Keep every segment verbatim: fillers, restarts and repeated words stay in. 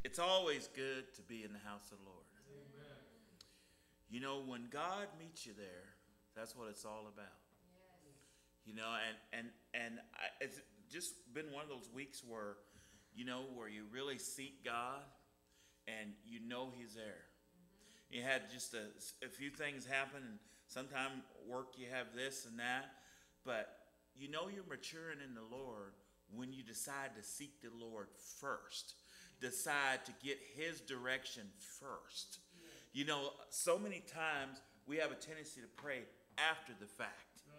It's always good to be in the house of the Lord. Amen. You know, when God meets you there, that's what it's all about. You know, and and and I, it's just been one of those weeks where, you know, where you really seek God, and you know He's there. You had just a, a few things happen, and sometimes work you have this and that, but you know you're maturing in the Lord when you decide to seek the Lord first, decide to get His direction first. You know, so many times we have a tendency to pray after the fact.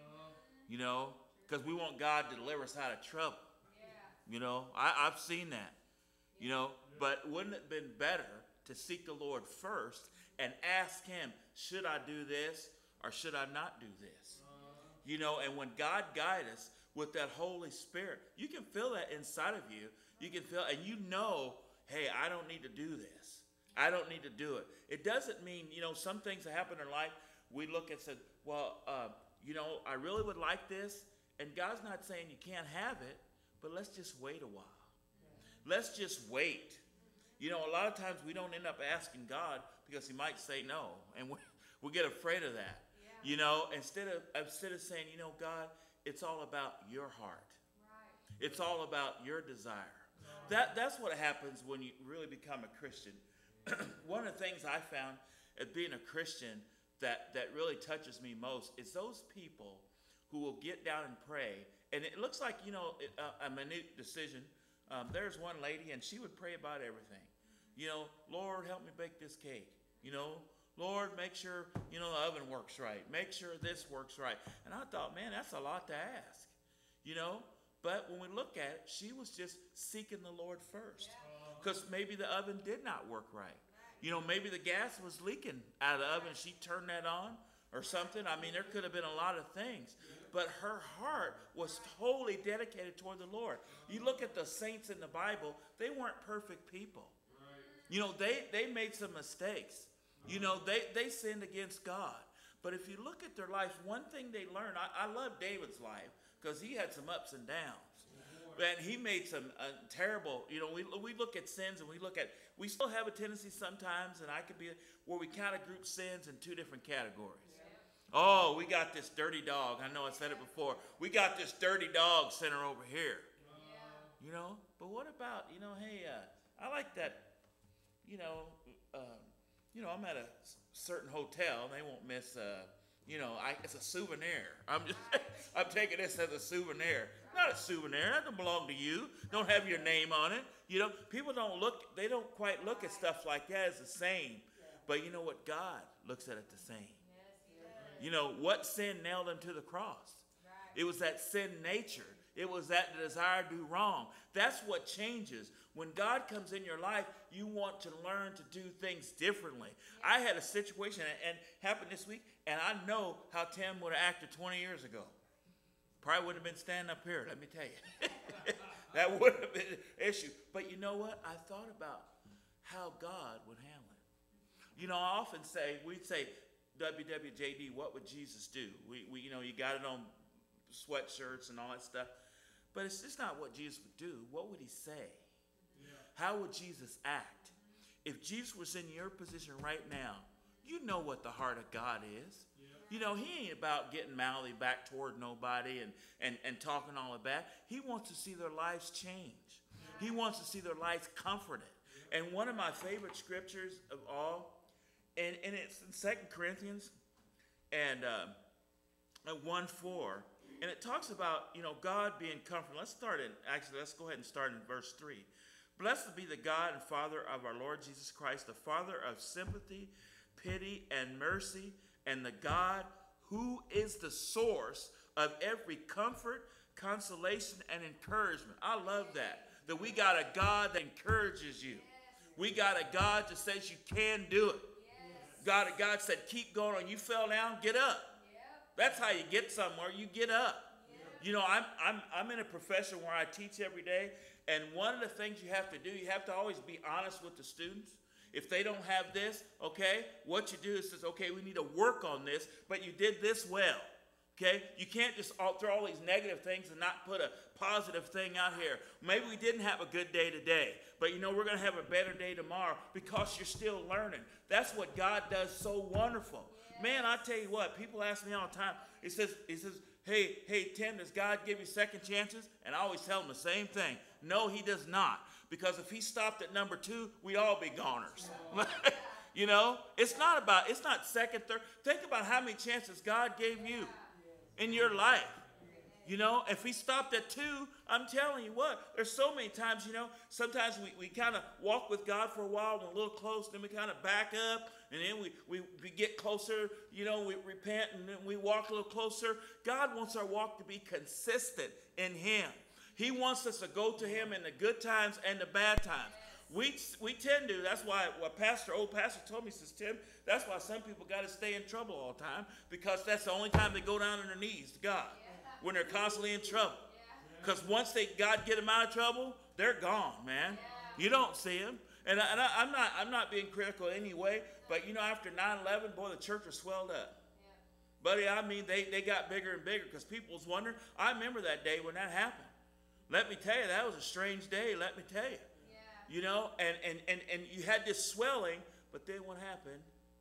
You know, because we want God to deliver us out of trouble. Yeah. You know, I, I've seen that. You know, yeah. But wouldn't it have been better to seek the Lord first and ask Him, should I do this or should I not do this? Uh-huh. You know, and when God guides us with that Holy Spirit, you can feel that inside of you. You can feel, and you know, hey, I don't need to do this. I don't need to do it. It doesn't mean, you know, some things that happen in life, we look and say, well, uh, you know, I really would like this, and God's not saying you can't have it, but let's just wait a while. Let's just wait. You know, a lot of times we don't end up asking God because He might say no, and we, we get afraid of that. Yeah. You know, instead of instead of saying, you know, God, it's all about your heart. Right. It's all about your desire. Right. That that's what happens when you really become a Christian. One of the things I found at being a Christian that, that really touches me most is those people who will get down and pray. And it looks like, you know, a, a minute decision. Um, there's one lady, and she would pray about everything. You know, Lord, help me bake this cake. You know, Lord, make sure, you know, the oven works right. Make sure this works right. And I thought, man, that's a lot to ask. You know, but when we look at it, she was just seeking the Lord first. Because maybe the oven did not work right. You know, maybe the gas was leaking out of the oven. She turned that on or something. I mean, there could have been a lot of things. But her heart was totally dedicated toward the Lord. You look at the saints in the Bible, they weren't perfect people. You know, they, they made some mistakes. You know, they, they sinned against God. But if you look at their life, one thing they learned, I, I love David's life because he had some ups and downs. And he made some uh, terrible, you know, we, we look at sins and we look at, we still have a tendency sometimes, and I could be, where we kind of group sins in two different categories. Yeah. Oh, we got this dirty dog. I know I said it before. We got this dirty dog center over here. Yeah. You know, but what about, you know, hey, uh, I like that, you know, uh, you know, I'm at a certain hotel, and they won't miss, uh, you know, I, it's a souvenir. I'm just, I'm taking this as a souvenir. Not a souvenir. That don't belong to you. Don't have your name on it. You know, people don't look, they don't quite look at stuff like that as the same. But you know what? God looks at it the same. You know, what sin nailed him to the cross? It was that sin nature. It was that desire to do wrong. That's what changes. When God comes in your life, you want to learn to do things differently. I had a situation and, and happened this week, and I know how Tim would have acted twenty years ago. Probably would have been standing up here, let me tell you. That would have been an issue. But you know what? I thought about how God would handle it. You know, I often say, we'd say, W W J D, what would Jesus do? We, we, you know, you got it on sweatshirts and all that stuff. But it's just not what Jesus would do. What would he say? Yeah. How would Jesus act? If Jesus was in your position right now, you know what the heart of God is. Yeah. You know, he ain't about getting mouthy back toward nobody and, and, and talking all of that. He wants to see their lives change. Yeah. He wants to see their lives comforted. Yeah. And one of my favorite scriptures of all, and, and it's in Second Corinthians and uh, one four. And it talks about, you know, God being comforted. Let's start in, actually, let's go ahead and start in verse three. Blessed be the God and Father of our Lord Jesus Christ, the Father of sympathy, pity, and mercy, and the God who is the source of every comfort, consolation, and encouragement. I love that, that we got a God that encourages you. We got a God that says you can do it. God, God said, keep going on. You fell down, get up. That's how you get somewhere. You get up. Yeah. You know, I'm, I'm, I'm in a profession where I teach every day. And one of the things you have to do, you have to always be honest with the students. If they don't have this, okay, what you do is says, okay, we need to work on this, but you did this well. Okay? You can't just all, throw all these negative things and not put a positive thing out here. Maybe we didn't have a good day today, but you know we're going to have a better day tomorrow because you're still learning. That's what God does so wonderful. Man, I tell you what, people ask me all the time. He says, he says, hey, hey, Tim, does God give you second chances? And I always tell them the same thing. No, he does not. Because if he stopped at number two, we'd all be goners. You know, it's not about, it's not second, third. Think about how many chances God gave you in your life. You know, if he stopped at two, I'm telling you what, there's so many times, you know, sometimes we, we kind of walk with God for a while, we're a little close, then we kind of back up, and then we, we, we get closer, you know, we repent, and then we walk a little closer. God wants our walk to be consistent in him. He wants us to go to him in the good times and the bad times. We we tend to, that's why what Pastor, old Pastor told me, says, Tim, that's why some people got to stay in trouble all the time, because that's the only time they go down on their knees to God, when they're constantly in trouble. Because once they God get them out of trouble, they're gone, man. You don't see them. And, I, and I, I'm not I'm not being critical anyway, but you know, after nine eleven, boy, the church was swelled up. Buddy, I mean, they, they got bigger and bigger because people was wondering. I remember that day when that happened. Let me tell you, that was a strange day, let me tell you. You know, and, and, and, and you had this swelling, but then what happened?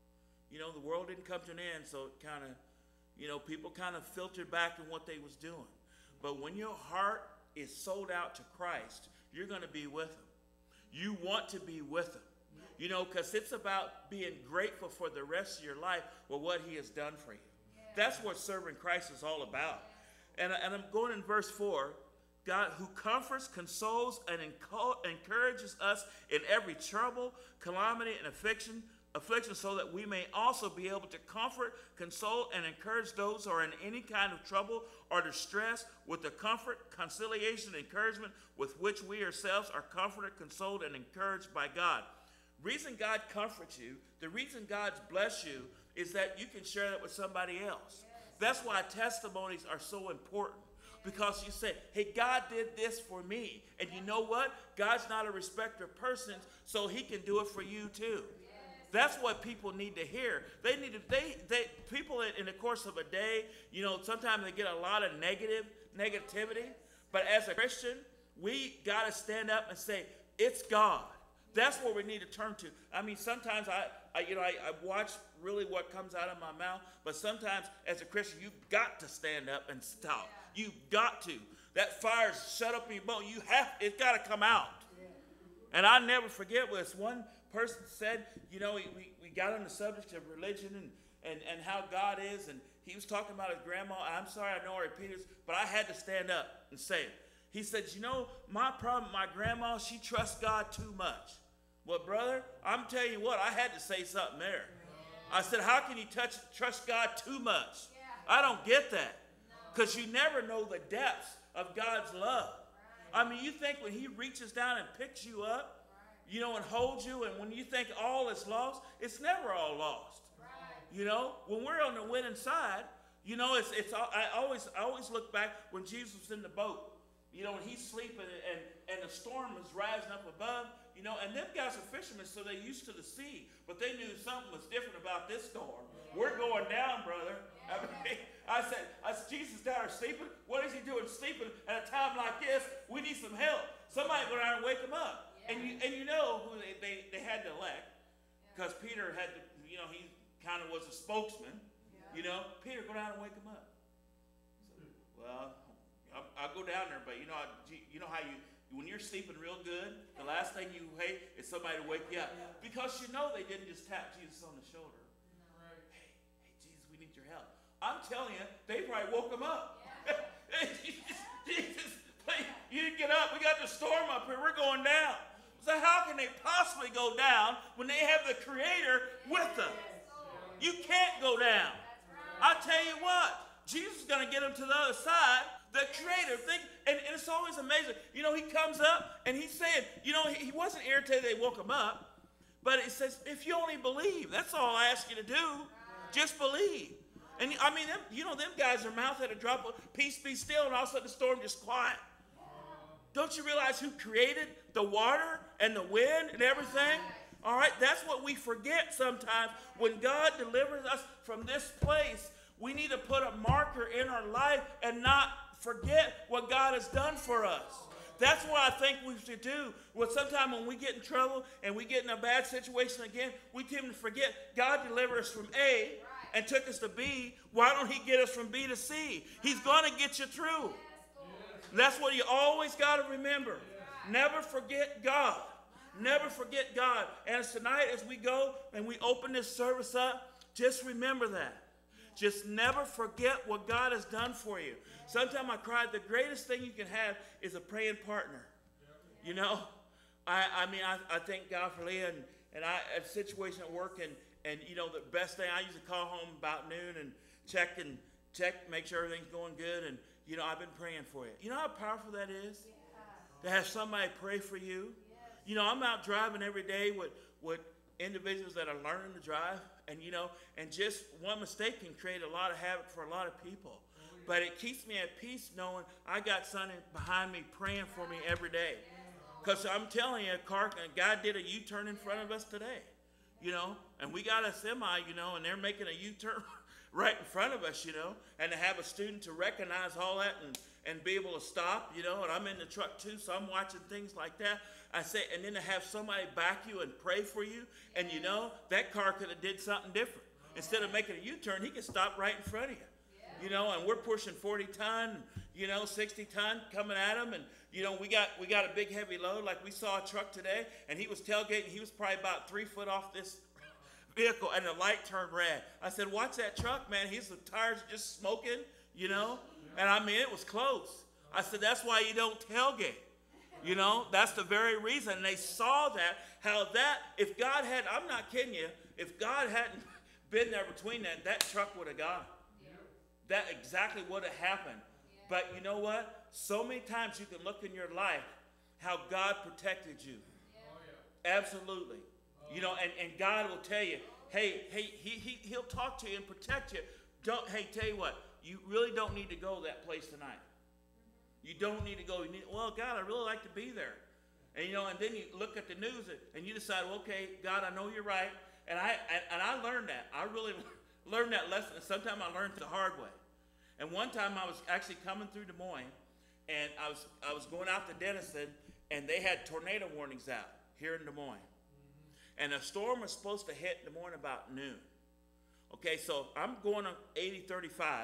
You know, the world didn't come to an end, so it kind of, you know, people kind of filtered back in what they was doing. But when your heart is sold out to Christ, you're going to be with him. You want to be with him. You know, because it's about being grateful for the rest of your life for what he has done for you. That's what serving Christ is all about. And, and I'm going in verse four. God, who comforts, consoles, and encourages us in every trouble, calamity, and affliction, affliction, so that we may also be able to comfort, console, and encourage those who are in any kind of trouble or distress with the comfort, conciliation, and encouragement with which we ourselves are comforted, consoled, and encouraged by God. Reason God comforts you, the reason God's blessed you, is that you can share that with somebody else. That's why testimonies are so important. Because you say, hey, God did this for me. And you know what? God's not a respecter of persons, so he can do it for you too. That's what people need to hear. They need to, they, they, people in, in the course of a day, you know, sometimes they get a lot of negative, negativity. But as a Christian, we got to stand up and say, it's God. That's what we need to turn to. I mean, sometimes I, I you know, I, I watch really what comes out of my mouth, but sometimes as a Christian, you've got to stand up and stop. You've got to. That fire's shut up in your bone. You have, it's got to come out. And I never forget what this one person said, you know, we, we got on the subject of religion and, and, and how God is, and he was talking about his grandma. I'm sorry, I know I repeat this, but I had to stand up and say it. He said, you know, my problem with my grandma, she trusts God too much. Well, brother, I'm telling you what, I had to say something there. I said, how can you touch, trust God too much? I don't get that. Because you never know the depths of God's love. I mean, you think when he reaches down and picks you up, you know, and holds you, and when you think all is lost, it's never all lost. You know, when we're on the winning side, you know, it's, it's, I always, I always look back when Jesus was in the boat, you know, and he's sleeping and, and the storm was rising up above, you know, and them guys are fishermen, so they're used to the sea, but they knew something was different about this storm. We're going down, brother. I mean, I said, I said, Jesus down there sleeping? What is he doing sleeping at a time like this? We need some help. Somebody go down and wake him up. Yeah. And you and you know who they, they, they had to elect, because yeah. Peter had to, you know, he kind of was a spokesman. Yeah. You know, Peter, go down and wake him up. So, well, I'll, I'll go down there, but you know, you know how you, when you're sleeping real good, the last thing you hate is somebody to wake you up. Yeah. Because you know they didn't just tap Jesus on the shoulder. No. Right. Hey, hey, Jesus, we need your help. I'm telling you, they probably woke him up. Yeah. Hey, Jesus, Jesus, please, you didn't get up. We got the storm up here. We're going down. So how can they possibly go down when they have the Creator with them? You can't go down. I tell you what, Jesus is going to get them to the other side. The Creator, think, and, and it's always amazing. You know, he comes up and he's saying, you know, he, he wasn't irritated they woke him up, but it says, if you only believe, that's all I ask you to do. Just believe. And I mean, them, you know, them guys, their mouth had a drop of peace, be still, and all of a sudden the storm just quiet. Don't you realize who created the water and the wind and everything? All right, that's what we forget sometimes. When God delivers us from this place, We need to put a marker in our life and not forget what God has done for us. That's what I think we should do. Well, sometimes when we get in trouble and we get in a bad situation again, we tend to forget God delivered us from A and took us to B. Why don't he get us from B to C? He's going to get you through. That's what you always got to remember. Never forget God. Never forget God. And tonight as we go and we open this service up, just remember that. Just never forget what God has done for you. Sometimes I cried, the greatest thing you can have is a praying partner. You know, I, I mean, I, I thank God for Leah, and, and I had a situation at work, and, and, you know, the best thing, I used to call home about noon and check and check, make sure everything's going good, and, you know, I've been praying for you. You know how powerful that is? To have somebody pray for you? You know, I'm out driving every day with, with individuals that are learning to drive, and, you know, and just one mistake can create a lot of havoc for a lot of people. But it keeps me at peace knowing I got something behind me praying for me every day. Because I'm telling you, car, God did a U-turn in front of us today, you know, and we got a semi, you know, and they're making a U-turn right in front of us, you know, and to have a student to recognize all that and, and be able to stop, you know, and I'm in the truck too, so I'm watching things like that. I say, and then to have somebody back you and pray for you, and you know, that car could have did something different. Instead of making a U-turn, he could stop right in front of you. You know, and we're pushing forty ton, you know, sixty ton coming at him. And, you know, we got we got a big heavy load. Like we saw a truck today, and he was tailgating. He was probably about three foot off this vehicle, and the light turned red. I said, watch that truck, man. His tires are just smoking, you know. And, I mean, it was close. I said, that's why you don't tailgate. You know, that's the very reason. And they saw that, how that, if God had, I'm not kidding you, if God hadn't been there between that, that truck would have gone. That exactly would have happened. Yeah. But you know what? So many times you can look in your life how God protected you. Yeah. Oh, yeah. Absolutely. Oh. You know, and, and God will tell you, hey, hey, he, he, he'll talk to you and protect you. Don't, hey, tell you what, you really don't need to go that place tonight. Mm-hmm. You don't need to go. You need, well, God, I really like to be there. And, you know, and then you look at the news and you decide, well, okay, God, I know you're right. And I, and, and I learned that. I really learned that lesson. And sometimes I learned the hard way. And one time I was actually coming through Des Moines, and I was I was going out to Denison, and they had tornado warnings out here in Des Moines. Mm-hmm. And a storm was supposed to hit Des Moines about noon. Okay, so I'm going on eighty thirty-five,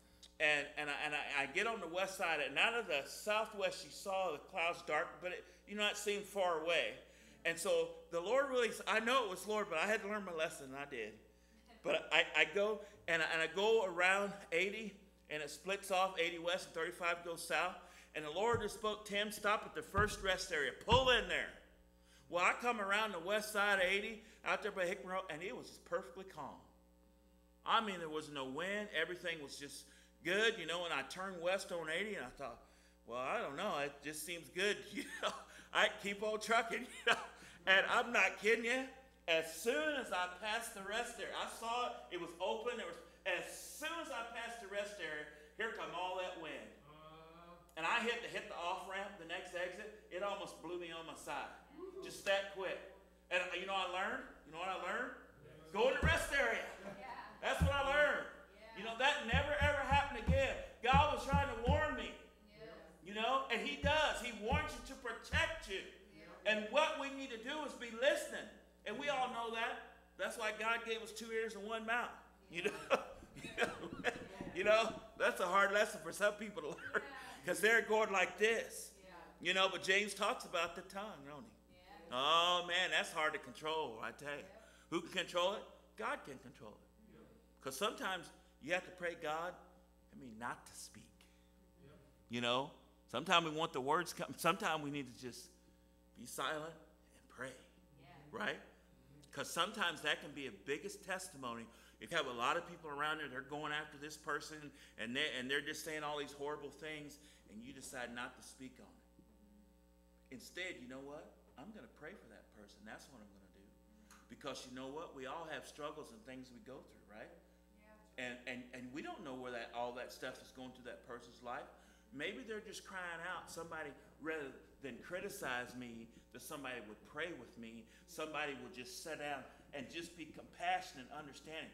and and I, and I, I get on the west side, and out of the southwest you saw the clouds dark, but it, you know, it seemed far away. And so the Lord really, I know it was Lord, but I had to learn my lesson, and I did. But I, I go, and I, and I go around eighty, and it splits off, eighty west and thirty-five goes south. And the Lord just spoke, Tim, stop at the first rest area. Pull in there. Well, I come around the west side of eighty, out there by Hickman Road, and it was perfectly calm. I mean, there was no wind. Everything was just good, you know, and I turned west on eighty, and I thought, well, I don't know. It just seems good, you know. I keep on trucking, you know. And I'm not kidding you. As soon as I passed the rest area, I saw it. It was open. There was, as soon as I passed the rest area, here come all that wind. Uh, and I hit the, hit the off-ramp, the next exit. It almost blew me on my side. Woo. Just that quick. And uh, you know what I learned? You know what I learned? Yeah. Go in the rest area. Yeah. That's what I learned. Yeah. You know, that never, ever happened again. God was trying to warn me. Yeah. You know, and he does. He warns you to protect you. Yeah. And what we need to do is be listening. And we all know that. That's why God gave us two ears and one mouth. You know, you know, you know that's a hard lesson for some people to learn because they're going like this. You know, but James talks about the tongue, don't he? Oh, man, that's hard to control, I tell you. Who can control it? God can control it. Because sometimes you have to pray, God, I mean, not to speak. You know, sometimes we want the words come. Sometimes we need to just be silent and pray. Right? Because sometimes that can be a biggest testimony. You have a lot of people around there, they're going after this person, and they and they're just saying all these horrible things, and you decide not to speak on it. Instead, you know what? I'm going to pray for that person. That's what I'm going to do. Because you know what? We all have struggles and things we go through, right? Yeah. And and and we don't know where that all that stuff is going through that person's life. Maybe they're just crying out. Somebody, rather than criticize me, that somebody would pray with me. Somebody would just sit down and just be compassionate and understanding.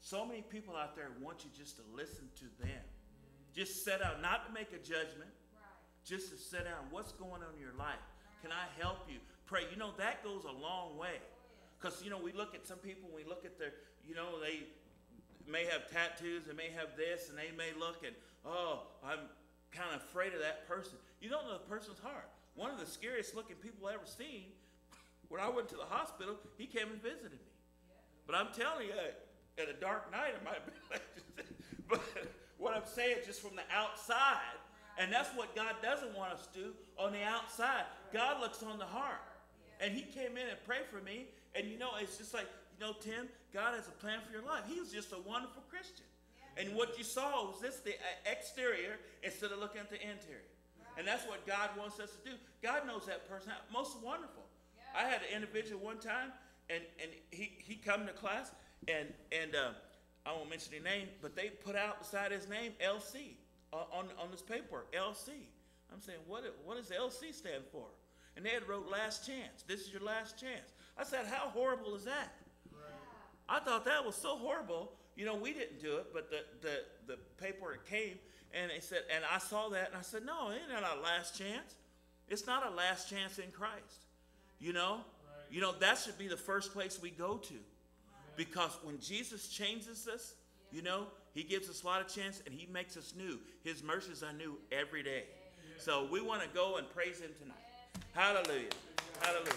So many people out there want you just to listen to them. Just sit down, not to make a judgment, just to sit down. What's going on in your life? Can I help you? Pray. You know, that goes a long way. Because, you know, we look at some people, we look at their, you know, they may have tattoos, they may have this, and they may look and, oh, I'm kind of afraid of that person. You don't know the person's heart. One of the scariest looking people I ever seen, when I went to the hospital, he came and visited me. But I'm telling you, at a dark night, it might be like this. But what I'm saying, just from the outside, and that's what God doesn't want us to do on the outside. God looks on the heart. And he came in and prayed for me. And you know, it's just like, you know, Tim, God has a plan for your life. He was just a wonderful Christian. And what you saw was this, the exterior, instead of looking at the interior. And that's what God wants us to do. God knows that person out. Most wonderful. I had an individual one time, and, and he, he come to class, and, and uh, I won't mention the name, but they put out beside his name L C uh, on, on this paper, L C. I'm saying, what, what does L C stand for? And they had wrote last chance. This is your last chance. I said, how horrible is that? Right. I thought that was so horrible. You know, we didn't do it, but the, the, the paper came, and they said, and I saw that, and I said, no, it ain't our last chance. It's not a last chance in Christ. You know? Right. You know, that should be the first place we go to. Right. Because when Jesus changes us, yeah. you know, he gives us a lot of chance, and he makes us new. His mercies are new every day. Yeah. So we want to go and praise him tonight. Hallelujah. Hallelujah.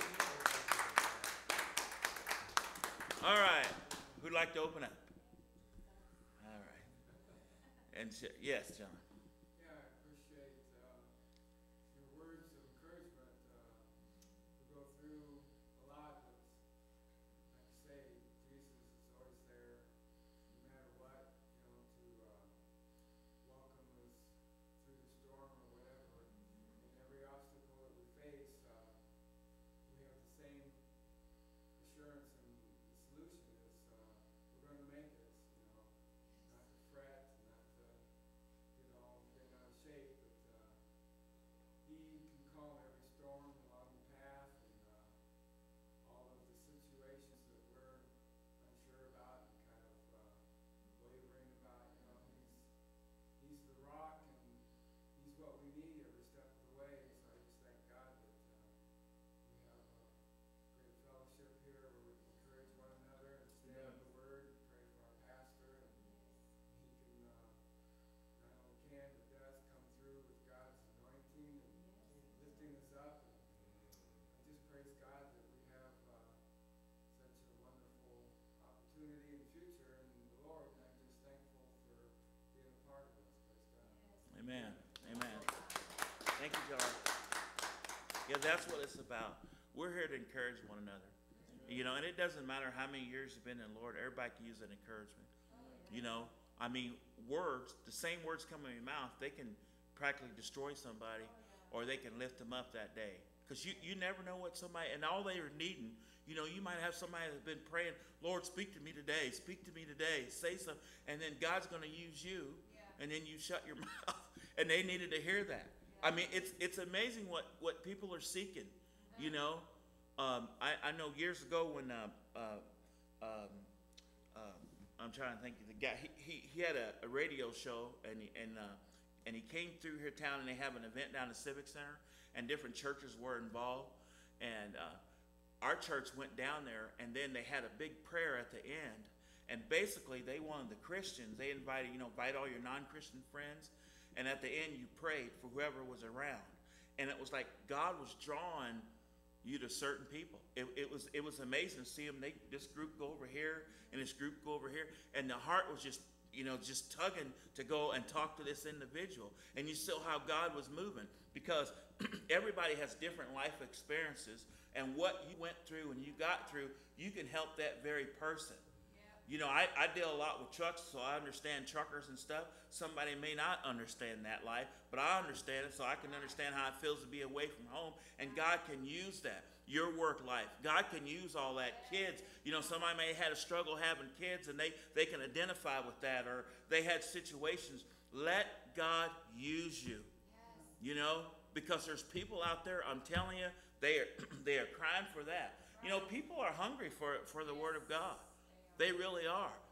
All right. Who'd like to open up? All right. And yes, John. Yeah, I appreciate uh, your words of encouragement. Uh, we go through a lot, but like you say, Jesus is always there, no matter what, you know, to uh, welcome us through the storm or whatever. And every obstacle that we face, uh, we have the same assurance, and the solution is uh, we're going to make it, you know, not to fret, not to get all bent out of shape, but uh, he can calm every storm along the path, and uh, all of the situations that we're unsure about and kind of uh, wavering about, you know, he's, he's the rock, and he's what we need every step of the way. So I just thank God that uh, we have a great fellowship here where we can encourage one another and stand on the word and pray for our pastor, and he can uh, not only can but does come through with God's anointing and lifting us up. And I just praise God that we have uh, such a wonderful opportunity in the future in the Lord, and I'm just thankful for being a part of this. Praise God. Amen. Amen. Thank you, John. Yeah, that's what it's about. We're here to encourage one another. You know, and it doesn't matter how many years you've been in the Lord, everybody can use an encouragement. You know, I mean, words, the same words come in your mouth, they can practically destroy somebody, or they can lift them up that day. Because you, you never know what somebody, and all they are needing, you know, you might have somebody that's been praying, Lord, speak to me today, speak to me today, say something, and then God's going to use you, and then you shut your mouth, and they needed to hear that. I mean, it's it's amazing what, what people are seeking, you know. Um, I, I know years ago when, uh, uh, um, um, I'm trying to think of the guy, he, he, he had a, a radio show, and he, and, uh, and he came through here town, and they have an event down at the Civic Center, and different churches were involved, and uh, our church went down there, and then they had a big prayer at the end, and basically they wanted the Christians, they invited, you know, invite all your non-Christian friends, and at the end you prayed for whoever was around, and it was like God was drawing you to certain people. It, it was it was amazing to see them. They, this group go over here, and this group go over here, and the heart was just, you know, just tugging to go and talk to this individual. And you saw how God was moving, because everybody has different life experiences, and what you went through and you got through, you can help that very person. You know, I, I deal a lot with trucks, so I understand truckers and stuff. Somebody may not understand that life, but I understand it, so I can understand how it feels to be away from home, and God can use that. Your work life, God can use all that. Kids, you know, somebody may have had a struggle having kids, and they, they can identify with that, or they had situations. Let God use you, you know, because there's people out there, I'm telling you, they are, they are crying for that. You know, people are hungry for, for the Word of God. They really are.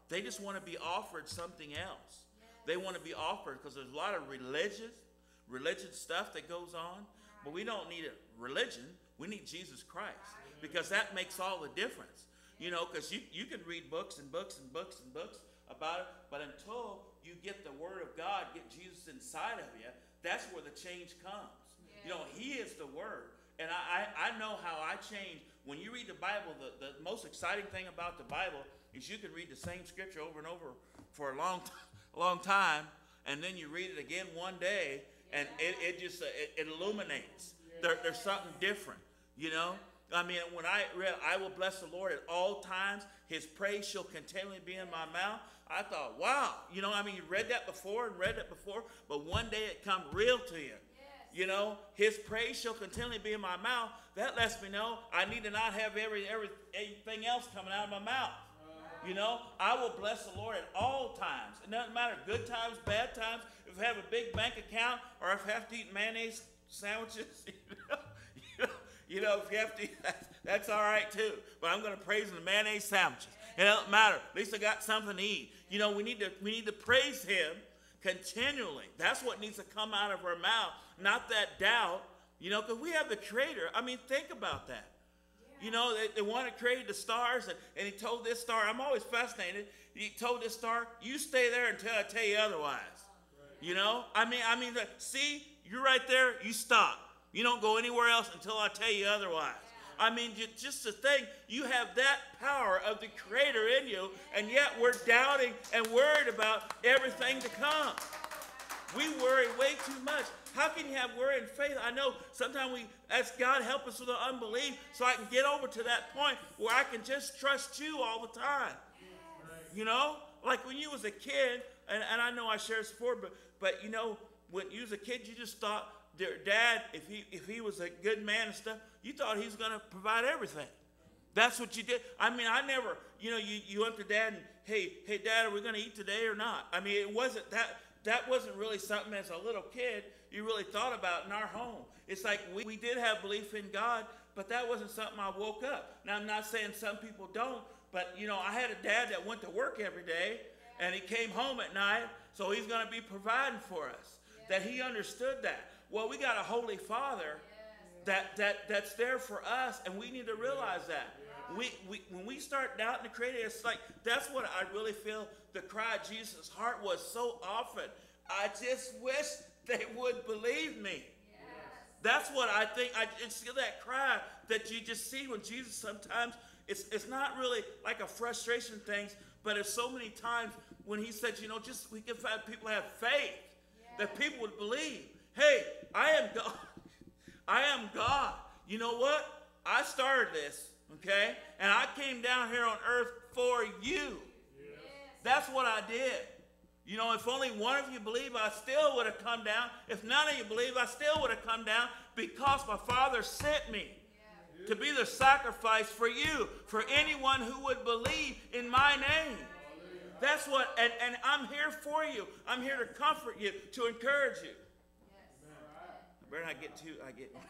They just want to be offered something else. They want to be offered because there's a lot of religious, religious stuff that goes on. But we don't need a religion. We need Jesus Christ, because that makes all the difference. You know, because you, you can read books and books and books and books about it, but until you get the Word of God, get Jesus inside of you, that's where the change comes. You know, He is the Word. And I, I, I know how I change. When you read the Bible, the, the most exciting thing about the Bible is you can read the same scripture over and over for a long, a long time, and then you read it again one day, and it, it just uh, it, it illuminates. There, there's something different, you know. I mean, when I read, I will bless the Lord at all times. His praise shall continually be in my mouth. I thought, wow, you know, I mean, you read that before and read that before, but one day it come real to you. You know, His praise shall continually be in my mouth. That lets me know I need to not have every, every everything else coming out of my mouth. You know, I will bless the Lord at all times. It doesn't matter, good times, bad times. If I have a big bank account, or if I have to eat mayonnaise sandwiches, you know, you know, you know if you have to eat that, that's all right too. But I'm going to praise in the mayonnaise sandwiches. It doesn't matter. At least I got something to eat. You know, we need to we need to praise Him continually. That's what needs to come out of our mouth, not that doubt. You know, because we have the Creator. I mean, think about that. You know, they, they want to create the stars, and, and He told this star, I'm always fascinated, He told this star, you stay there until I tell you otherwise. You know, I mean, I mean, see, you're right there, you stop. You don't go anywhere else until I tell you otherwise. I mean, just the thing, you have that power of the Creator in you, and yet we're doubting and worried about everything to come. We worry way too much. How can you have worry and faith? I know sometimes we ask God, help us with the unbelief so I can get over to that point where I can just trust you all the time. You know, like when you was a kid, and, and I know I shared this before, but, but you know, when you was a kid, you just thought, their dad, if he, if he was a good man and stuff, you thought he was going to provide everything. That's what you did. I mean, I never, you know, you, you went to dad and, hey, hey, dad, are we going to eat today or not? I mean, it wasn't that. That wasn't really something as a little kid you really thought about in our home. It's like we, we did have belief in God, but that wasn't something I woke up. Now, I'm not saying some people don't, but, you know, I had a dad that went to work every day, and he came home at night, so he's going to be providing for us, that he understood that. Well, we got a Holy Father that, that, that's there for us, and we need to realize that. We, we, when we start doubting the Creator, it's like, that's what I really feel the cry of Jesus' heart was so often. I just wish they would believe me. Yes. That's what I think. I it's that cry that you just see when Jesus sometimes, it's, it's not really like a frustration thing, but it's so many times when He said, you know, just we can have people have faith, yes, that people would believe. Hey, I am God. I am God. You know what? I started this. Okay? And I came down here on earth for you. Yes. That's what I did. You know, if only one of you believe, I still would have come down. If none of you believe, I still would have come down because my Father sent me, yeah, to be the sacrifice for you, for anyone who would believe in my name. That's what, and, and I'm here for you. I'm here to comfort you, to encourage you. I better not get too, I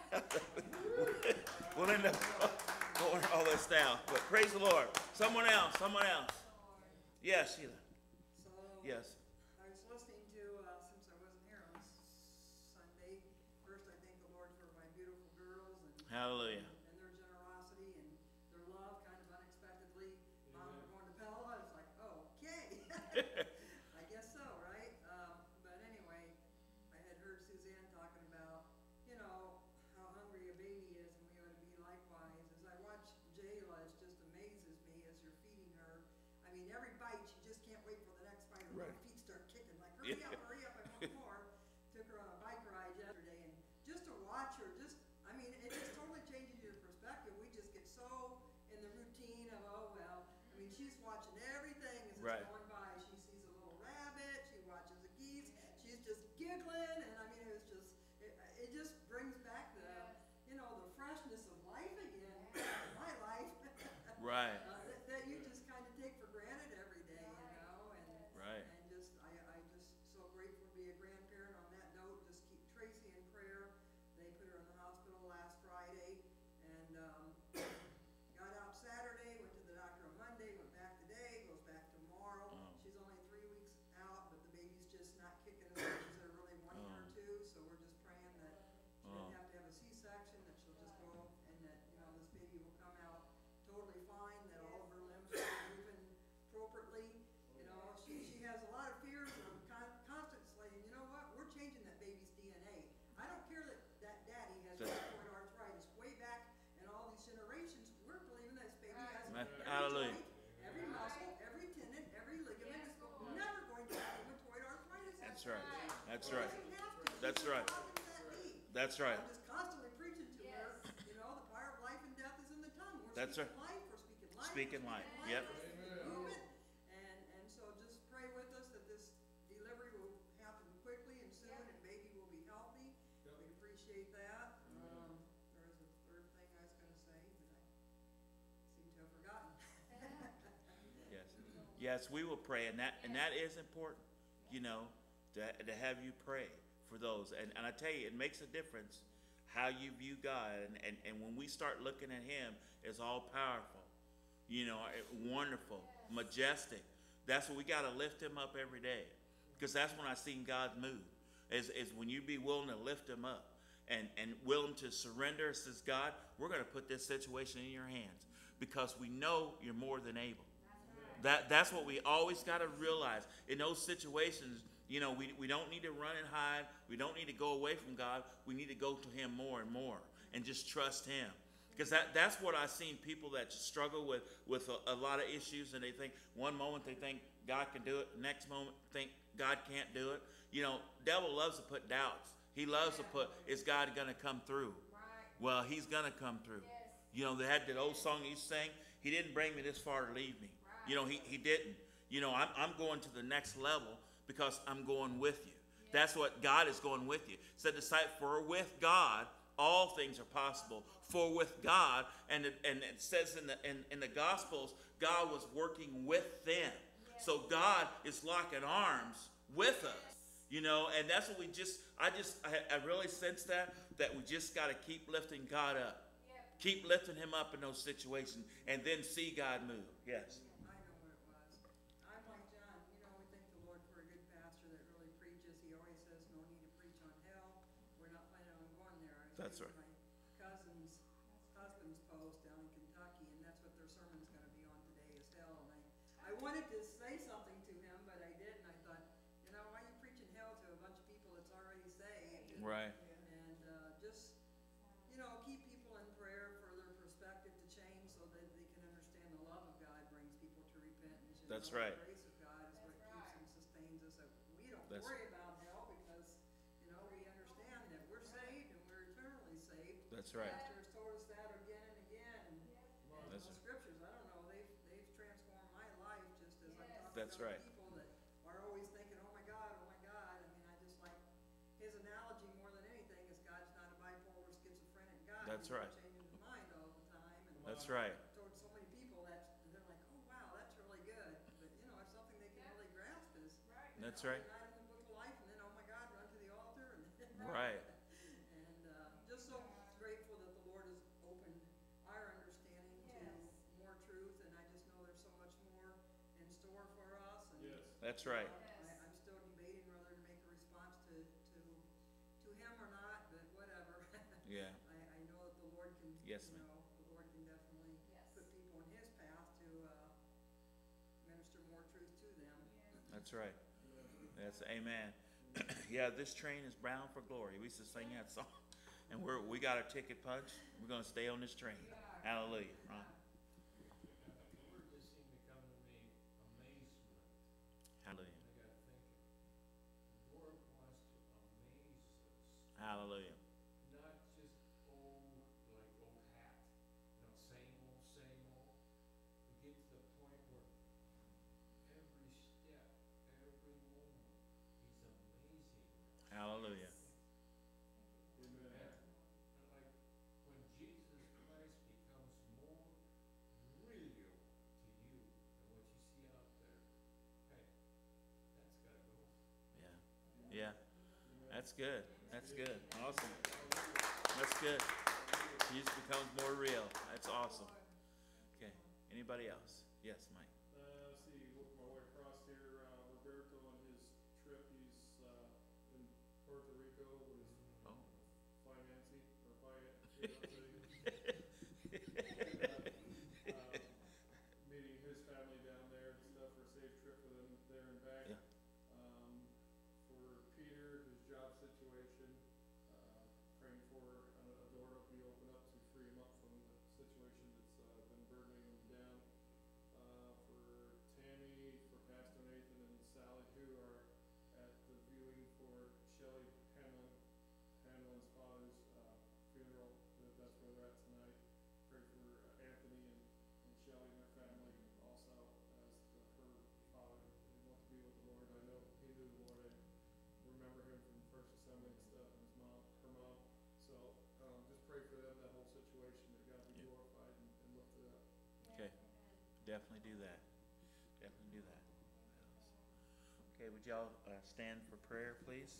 get, we'll end up going all this down. But praise the Lord. Someone else, someone else. Yes, Sheila. So, yes. I was listening to, uh, since I wasn't here on Sunday, first I thank the Lord for my beautiful girls and, Hallelujah. and their generosity and their love, kind of unexpectedly. Mom, we're going to Pella. I was like, oh, okay. I guess so, right? Um, but anyway, I had heard Suzanne talking about, you know, how hungry a baby is, and we ought to be likewise. As I watch Jayla, it just amazes me as you're feeding her. I mean, every bite, she just can't wait for the next bite. Her Right. feet start kicking, like, hurry Yeah. up, hurry up, I want more. Took her on a bike ride yesterday, and just to watch her, just, I mean, it just totally changes your perspective. We just get so in the routine of, oh, well, I mean, she's watching everything as it's Right. going by. She sees a little rabbit, she watches the geese, she's just giggling, and I mean, it was just, it, it just brings back the, you know, the freshness of life again, my life. Right. Uh, that, that you just kind of take for granted every day, you know, and Right. and just I I just so grateful That's She right. doesn't have to. That's She's right. talking to that need. That's right. I'm just constantly preaching to her, Yes. you know, the power of life and death is in the tongue. We're That's speaking right. life, we're speaking life. Speaking we're life. speaking Yep. we're speaking movement. And, and so just pray with us that this delivery will happen quickly and soon, Yep. and baby will be healthy. Yep. We'd appreciate that. Um, there was a third thing I was gonna say, but I seem to have forgotten. Yes. Yes, we will pray, and that and that is important, you know, to to have you pray for those. And and I tell you, it makes a difference how you view God, and, and, and when we start looking at him as all powerful, you know, wonderful, majestic, that's what we got to lift him up every day. Because that's when I seen God move, is, is when you be willing to lift him up and, and willing to surrender. It says, God, we're going to put this situation in your hands because we know you're more than able. That, that's what we always got to realize. In those situations, you know, we, we don't need to run and hide. We don't need to go away from God. We need to go to him more and more and just trust him. Because that, that's what I've seen people that struggle with, with a, a lot of issues, and they think one moment they think God can do it, the next moment think God can't do it. You know, devil loves to put doubts. He loves to put, is God going to come through? Right. Well, he's going to come through. Yes. You know, they had that old song he sang, he didn't bring me this far to leave me. Right. You know, he, he didn't. You know, I'm, I'm going to the next level because I'm going with you. That's what God is going with you. Said the site, for with God all things are possible. For with God, and it, and it says in the in, in the Gospels, God was working with them. So God is locking arms with us. You know, and that's what we just, I just, I, I really sense that, that we just got to keep lifting God up. Yep. Keep lifting him up in those situations and then see God move. Yes. I know what it was. I'm like John, you know, we thank the Lord for a good pastor that really preaches. He always says, no need to preach on hell. We're not planning on going there. I was That's reading right. My cousin's husband's post down in Kentucky, and that's what their sermon's gonna be on today is hell. And I, I wanted to say something to him, but I didn't. I thought, you know, why are you preaching hell to a bunch of people that's already saved? And- Right. And, uh, just, you know, keep people in prayer for their perspective to change so that they can understand the love of God brings people to repentance. You That's know, right. The grace of God is what That's keeps right. and sustains us. That we don't That's- worry about hell because, you know, we understand that we're saved and we're eternally saved. That's right. Pastor has told us that again and again. And, and That's the right. scriptures, I don't know, they've, they've transformed my life just as I've Yes. talked That's to other right. people that are always thinking, oh my God, oh my God. I mean, I just like, his analogy more than anything is God's not a bipolar schizophrenic God. That's He's not right. changing his mind all the time. And That's right. I've told so many people that they're like, oh wow, that's really good. But you know, it's something they can Yeah. really grasp is, Right. you That's know, right. you're not in the book of life, and then oh my God, run to the altar. And Right. and uh, just so grateful that the Lord has opened our understanding Yes. to more truth, and I just know there's so much more in store for us. And Yes. That's right. uh, I, I'm still debating whether to make a response to, to, to him or not, but whatever. Yeah. I, I know that the Lord can, Yes, you ma'am. know, the Lord can definitely Yes. put people in his path to, uh, minister more truth to them. That's right. That's amen. Yeah, this train is bound for glory. We used to sing that song. And we're, we got our ticket punched. We're going to stay on this train. Hallelujah. Ron? The word just seemed to come to me, amazement. Hallelujah. I got thinking, the Lord wants to amaze us, Hallelujah. not just old, like old hat, you know, same old, same old. We get to the point where every step, every moment, He's amazing. Hallelujah. Amen. And, and like, when Jesus Christ becomes more real to you than what you see out there, hey, that's gotta go. Yeah. Yeah. That's good. That's good. Awesome. That's good. Jesus becomes more real. That's awesome. Okay. Anybody else? Yes, Mike. Uh, let's see, look my way across here, uh, Roberto on his trip, he's, uh, in Puerto Rico with his Oh. financing, or finance, you know, and, uh, uh, meeting his family down there and stuff for a safe trip for them there and back. Yeah. Um, for Peter, his job situation, uh, praying for a, a door to be opened up to free him up from the situation that's, uh, been burdening him down. Uh, for Tammy, for Pastor Nathan and Sally, who are at the viewing for Definitely do that. Definitely do that. Okay, would y'all uh, stand for prayer, please?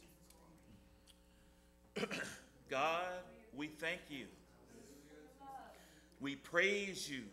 God, we thank you. We praise you.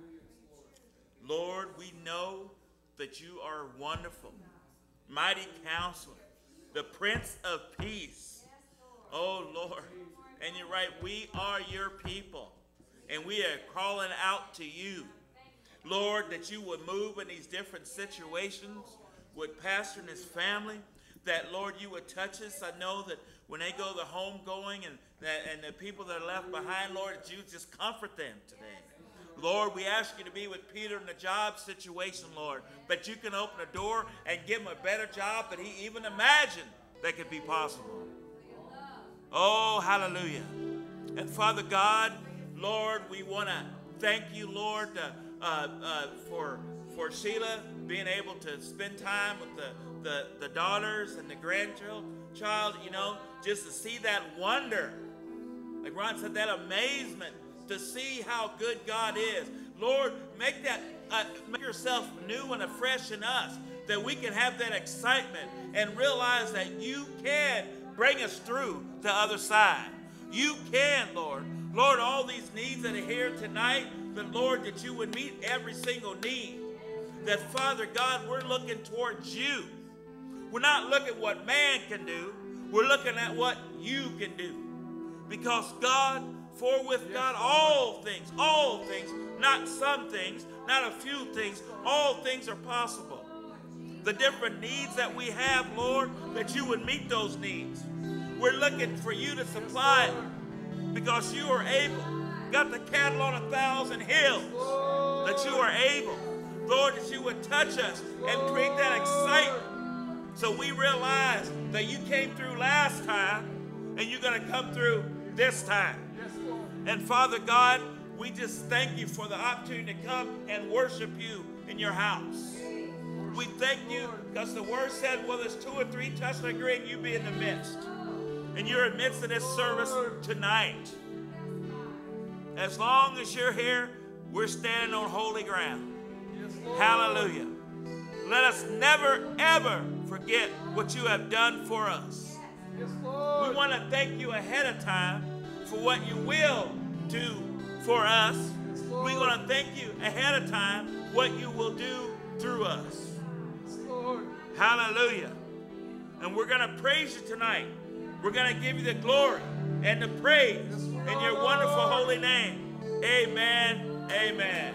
Lord, we know that you are wonderful, mighty counselor, the Prince of Peace. Oh, Lord. And you're right, we are your people, and we are calling out to you. Lord, that you would move in these different situations with Pastor and his family, that, Lord, you would touch us. I know that when they go the homegoing and, that, and the people that are left behind, Lord, that you just comfort them today. Lord, we ask you to be with Peter in the job situation, Lord, that you can open a door and give him a better job than he even imagined that could be possible. Oh, hallelujah. And Father God, Lord, we want to thank you, Lord, uh, uh, uh, for, for Sheila being able to spend time with the, the, the daughters and the grandchild, child, you know, just to see that wonder. Like Ron said, that amazement to see how good God is. Lord, make that, uh, make yourself new and afresh in us, that we can have that excitement and realize that you can bring us through the other side. You can, Lord. Lord, all these needs that are here tonight, that, Lord, that you would meet every single need. That, Father God, we're looking towards you. We're not looking at what man can do. We're looking at what you can do. Because, God, for with God all things, all things, not some things, not a few things, all things are possible. The different needs that we have, Lord, that you would meet those needs. We're looking for you to supply it because you are able. Got the cattle on a thousand hills, that you are able. Lord, that you would touch us and create that excitement. So we realize that you came through last time and you're going to come through this time. And Father God, we just thank you for the opportunity to come and worship you in your house. We thank you because the word said, well, there's two or three touch and agree, and you be in the midst. And you're in the midst of this service tonight. As long as you're here, we're standing on holy ground. Hallelujah. Let us never, ever forget what you have done for us. We want to thank you ahead of time for what you will do for us. We want to thank you ahead of time what you will do through us. Hallelujah. And we're going to praise you tonight. We're going to give you the glory and the praise in your wonderful holy name. Amen. Amen.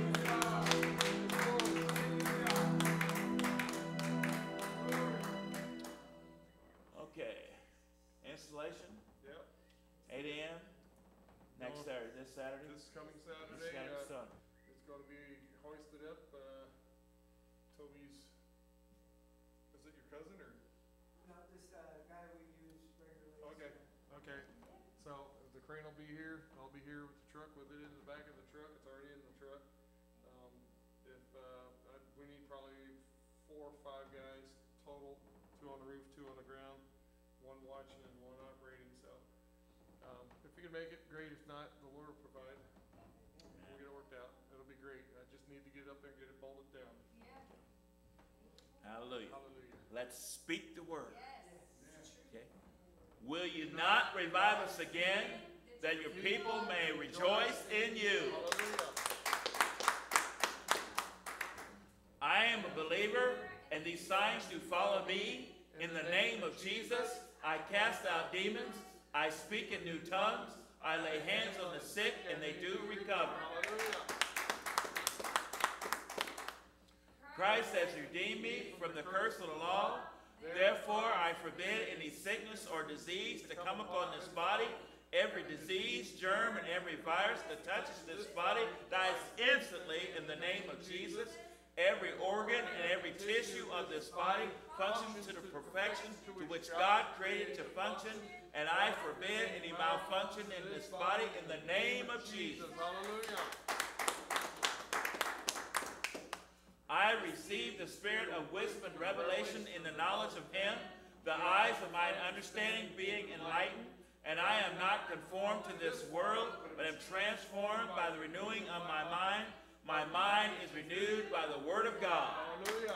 Okay. Installation? Yep. eight a.m. Next Saturday. This Saturday? This coming Saturday, This Saturday, uh, Sunday. it's gonna be hoisted up, uh, Toby's, is it your cousin or? No, this, uh, guy we use regularly. Okay, okay. So the crane will be here, I'll be here with the truck, with it in the back of the truck, it's already in the truck. Um, if, uh, I, we need probably four or five guys total, two on the roof, two on the ground, one watching and one operating, so. Um, if we can make it, great, if not, the Lord will provide. We'll get it worked out, it'll be great, I just need to get up there and get it bolted down. Hallelujah. Hallelujah. Let's speak the word. Okay. Will you not revive us again, that your people may rejoice in you? Hallelujah. I am a believer, and these signs do follow me. In the name of Jesus, I cast out demons. I speak in new tongues. I lay hands on the sick, and they do recover. Hallelujah. Christ has redeemed me from the curse of the law. Therefore, I forbid any sickness or disease to come upon this body. Every disease, germ, and every virus that touches this body dies instantly in the name of Jesus. Every organ and every tissue of this body functions to the perfection to which God created to function, and I forbid any malfunction in this body in the name of Jesus. Hallelujah. I receive the spirit of wisdom and revelation in the knowledge of him, the eyes of mine understanding being enlightened, and I am not conformed to this world, but am transformed by the renewing of my mind, My mind is renewed by the word of God. Hallelujah.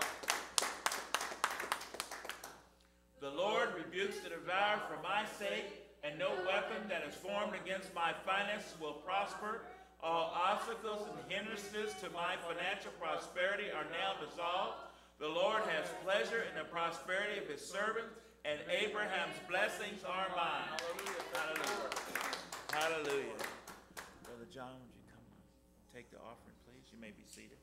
The Lord rebukes the devourer for my sake, and no weapon that is formed against my finances will prosper. All obstacles and hindrances to my financial prosperity are now dissolved. The Lord has pleasure in the prosperity of his servant, and Abraham's blessings are mine. Hallelujah. Hallelujah. Brother John, would you come and take the offering, please? You may be seated.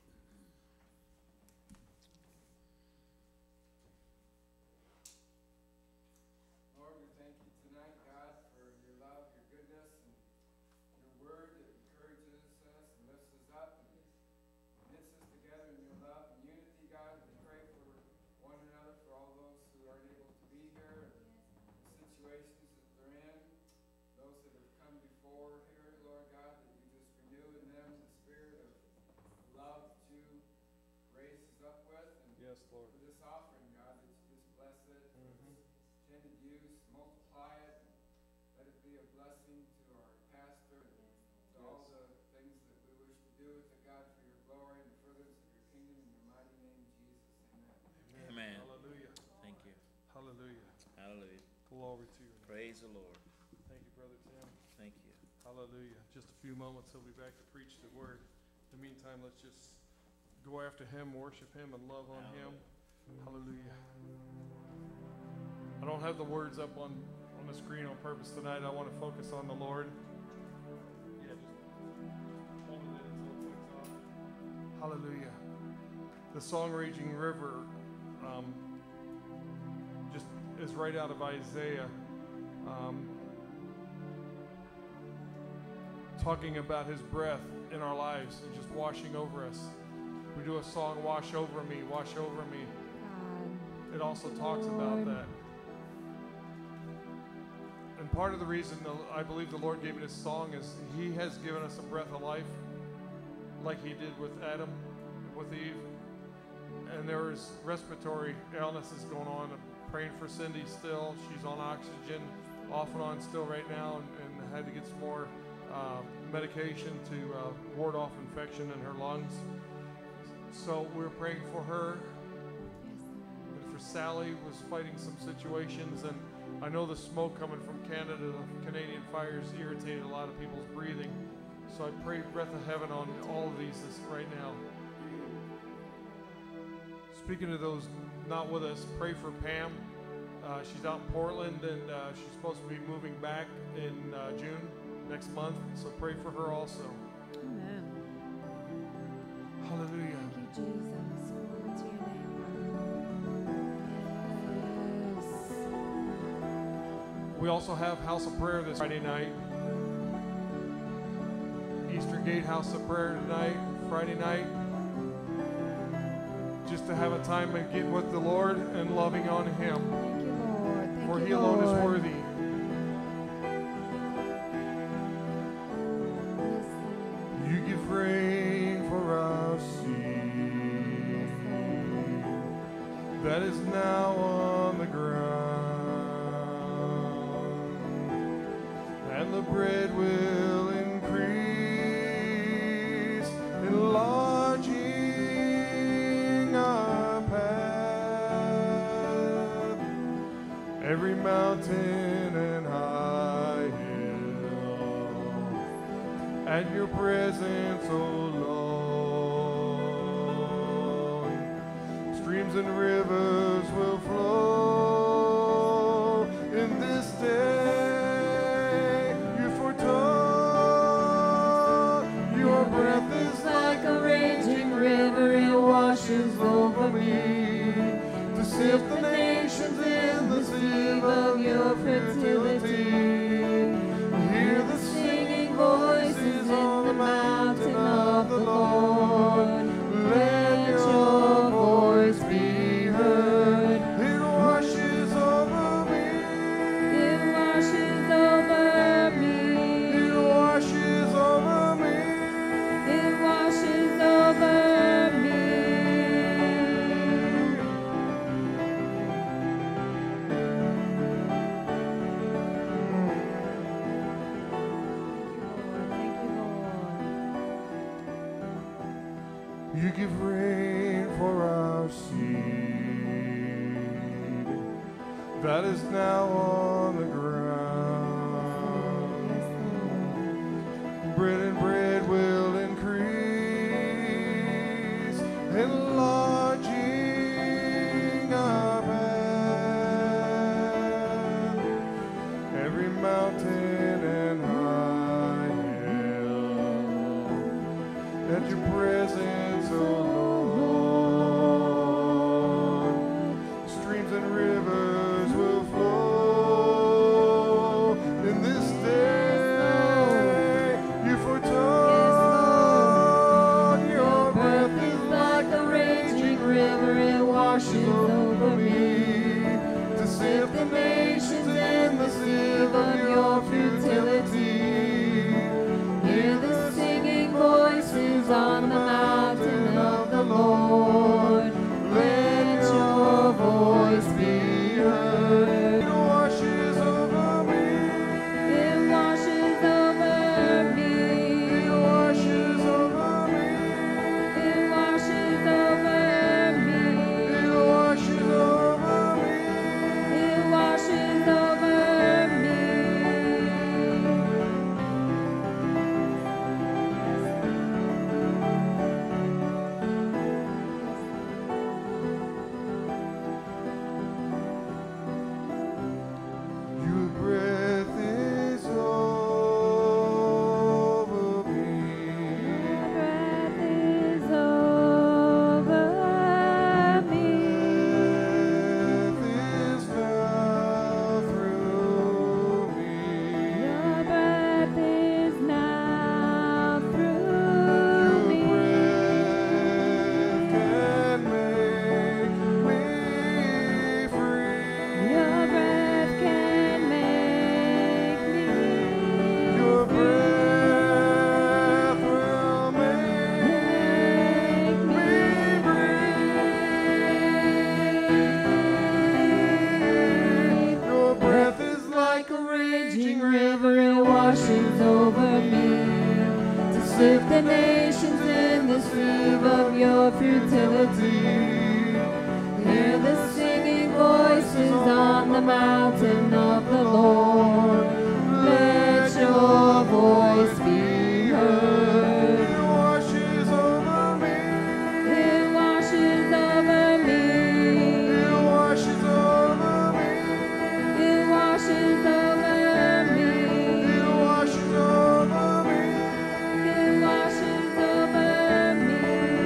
Lord, we thank you tonight, God, for your love, your goodness, and your word that encourages us and lifts us up and knits us together in your love and unity, God. We pray for one another, for all those who aren't able to be here, and the situations that they're in, those that have come before here, Lord God, that you just renew in them the spirit of love to raise us up with. And Yes, Lord. for this offering, God, that you just bless it for Mhm. its intended use, multiply it, and let it be a blessing to our pastor and to all Yes. the things that we wish to do with it, God, for your glory and the furtherance of your kingdom. In your mighty name, Jesus. Amen. Amen. Hallelujah. Thank you. Hallelujah. Hallelujah. Glory to you. Praise the Lord. Thank you, Brother Tim. Thank you. Hallelujah. Just a few moments, he'll be back to preach the word. In the meantime, let's just go after him, worship him, and love on him. Hallelujah. I don't have the words up on, on the screen on purpose tonight. I want to focus on the Lord. Yeah, just hold it until it clicks off. Hallelujah. The song Raging River um, just is right out of Isaiah. Um, talking about his breath in our lives and just washing over us. We do a song, Wash Over Me, Wash Over Me. It also talks about that. And part of the reason the, I believe the Lord gave me this song is he has given us a breath of life like he did with Adam, with Eve. And there's respiratory illnesses going on. I'm praying for Cindy still. She's on oxygen off and on still right now, and, and had to get some more uh, medication to uh, ward off infection in her lungs. So we're praying for her. And for Sally, was fighting some situations, and I know the smoke coming from Canada, the Canadian fires, irritated a lot of people's breathing. So I pray breath of heaven on all of these this, right now. Speaking to those not with us, pray for Pam. Uh, she's out in Portland, and uh, she's supposed to be moving back in uh, June next month. So pray for her also. Amen. Hallelujah. Thank you, Jesus. Glory to your name, Lord. Yes. We also have House of Prayer this Friday night. Eastern Gate House of Prayer tonight, Friday night. Just to have a time of getting with the Lord and loving on Him. Thank you, Lord. Thank For you, He alone Lord. is worthy. Yes, Lord. You give rain for our seed that is now on the ground, and the bread will increase, enlarging our path, every mountain and high hill, at your presence, O Lord, streams and rivers will flow in this day. You foretold your breath is like a raging river, it washes over me to sift the nations in the sieve of your fertility. Hear the singing voices on the mountain of the Lord. Let your voice be heard. It washes over me. It washes over me. It washes over me. It washes over me. You give rain for our seed that is now on the ground. Bread and bread will increase, enlarging our path. Every mountain and high hill, at your presence, O Lord, streams and rivers will flow. In this day, you foretold your breath is like a raging river, it washes over me. To sift the nations in the sieve of your futility. Hear the singing voices on the mountain of the Lord. Let your voice be heard. It washes over me. It washes over me. It washes over me. It washes over me. It washes over me. It washes over me. Your breath is over me. Your breath is over me. Breath is now through me. Your breath is now through Your me. breath can make me free. Your breath can make me Your free. breath will make Make me me free. Your breath is like a raging river, it washes over me. to sift the nations in the sieve of your futility. Hear the singing voices on the mountain of the Lord. Let your voice be heard. It washes over me. It washes over me. It washes over me. It washes over me. It washes over me. It washes over me.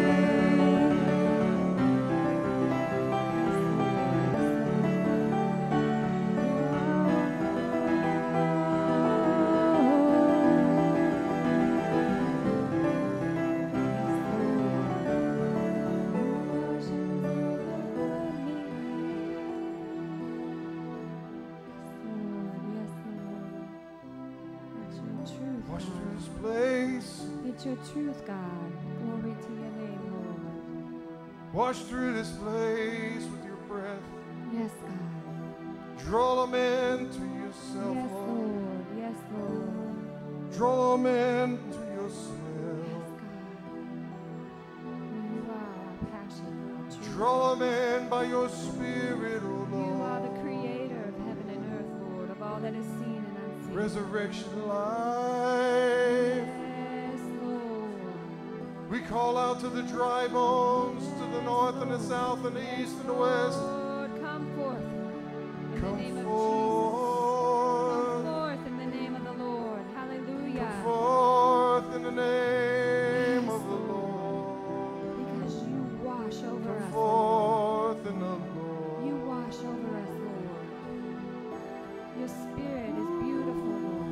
Wash through this place. It's your truth, God. Glory to your name, Lord. Wash through this place with your breath. Yes, God. Draw them into yourself, Yes, Lord. Lord. Yes, Lord. Draw them into Yes, yourself. God. You are our passion, our truth. Draw them in by your Spirit, O You are the Lord. creator of heaven and earth, Lord, of all that is seen and unseen. Resurrection life. Yes, Lord. We call out to the dry bones, to the north and the south and the east and the west. Lord, come forth in the Come name of Jesus. forth. Come forth in the name of the Lord. Hallelujah. Come forth in the name of the Lord. Because you wash over Come us. forth in the Lord. You wash over us, Lord. Your spirit is beautiful, Lord.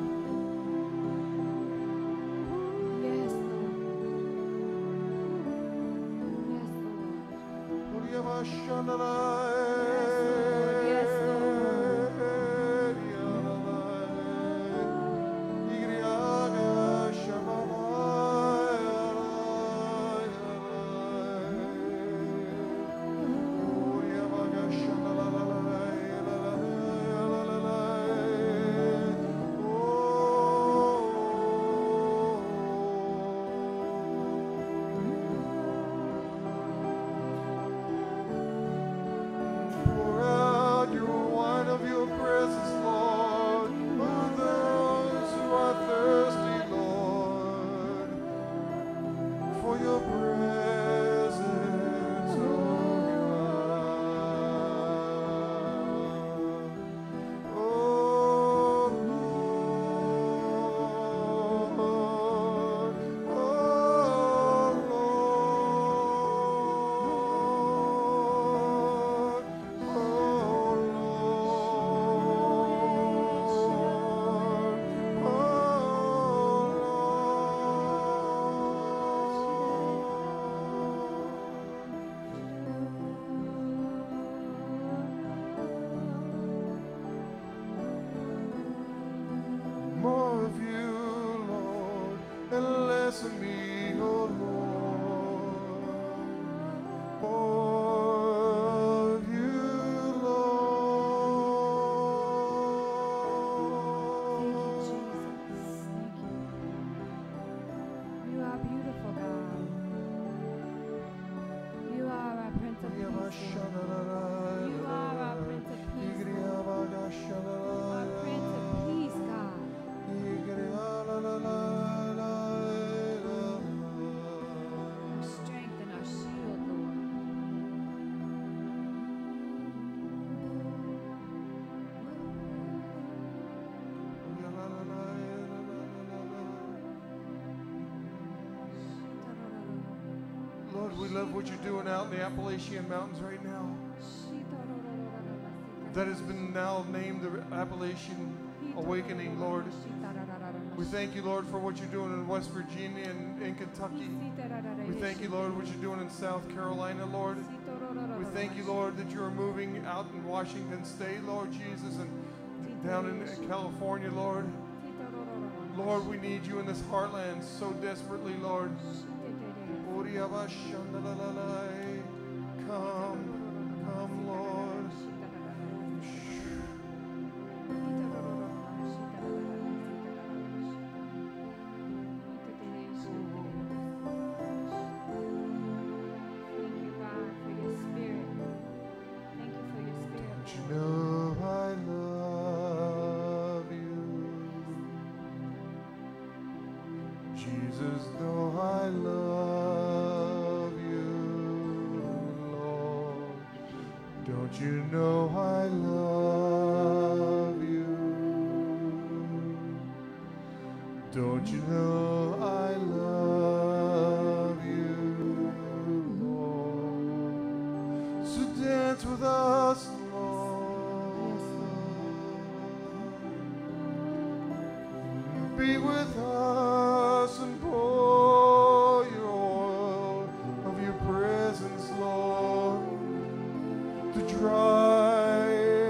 Yes, Lord. Yes, Lord. Yes, love what you're doing out in the Appalachian Mountains right now. That has been now named the Appalachian Awakening, Lord. We thank you, Lord, for what you're doing in West Virginia and in Kentucky. We thank you, Lord, what you're doing in South Carolina, Lord. We thank you, Lord, that you are moving out in Washington State, Lord Jesus, and down in California, Lord. Lord, we need you in this heartland so desperately, Lord. Come, come, Lord. Jesus, though I love you, Lord, don't you know I love you? Don't you know I love you, Lord? So dance with us, Lord. Be with us and pour your oil of your presence, Lord, to dry,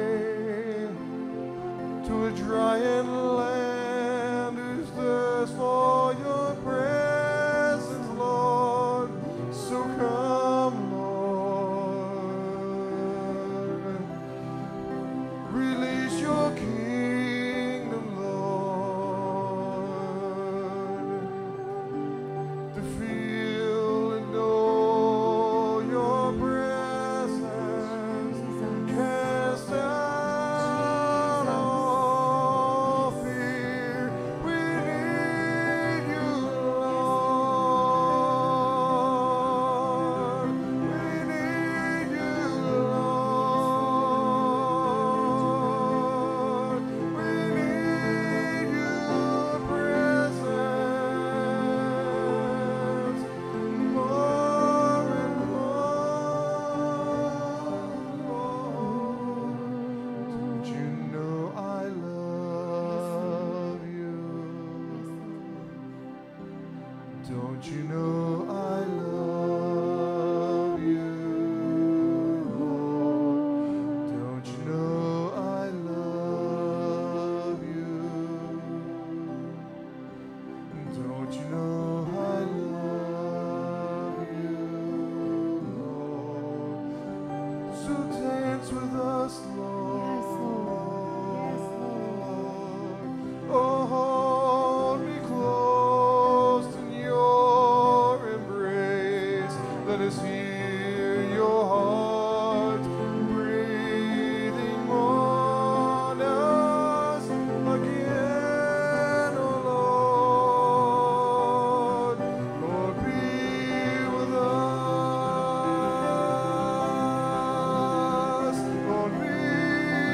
to a dry and land whose thirst for your presence, Lord. So come, Lord, release your kingdom, Lord, to feel and know your presence. Cast out all fear. We need you, Lord. We need you, Lord. We need your presence more and more. Don't you know I love you? Don't you know I love you, Lord? Don't you know I love you? Don't you know I love you, Lord? So dance with us, Lord. Oh, hold me close in your embrace. Let us hear your heart breathing on us again, oh Lord. Lord, be with us. Lord, be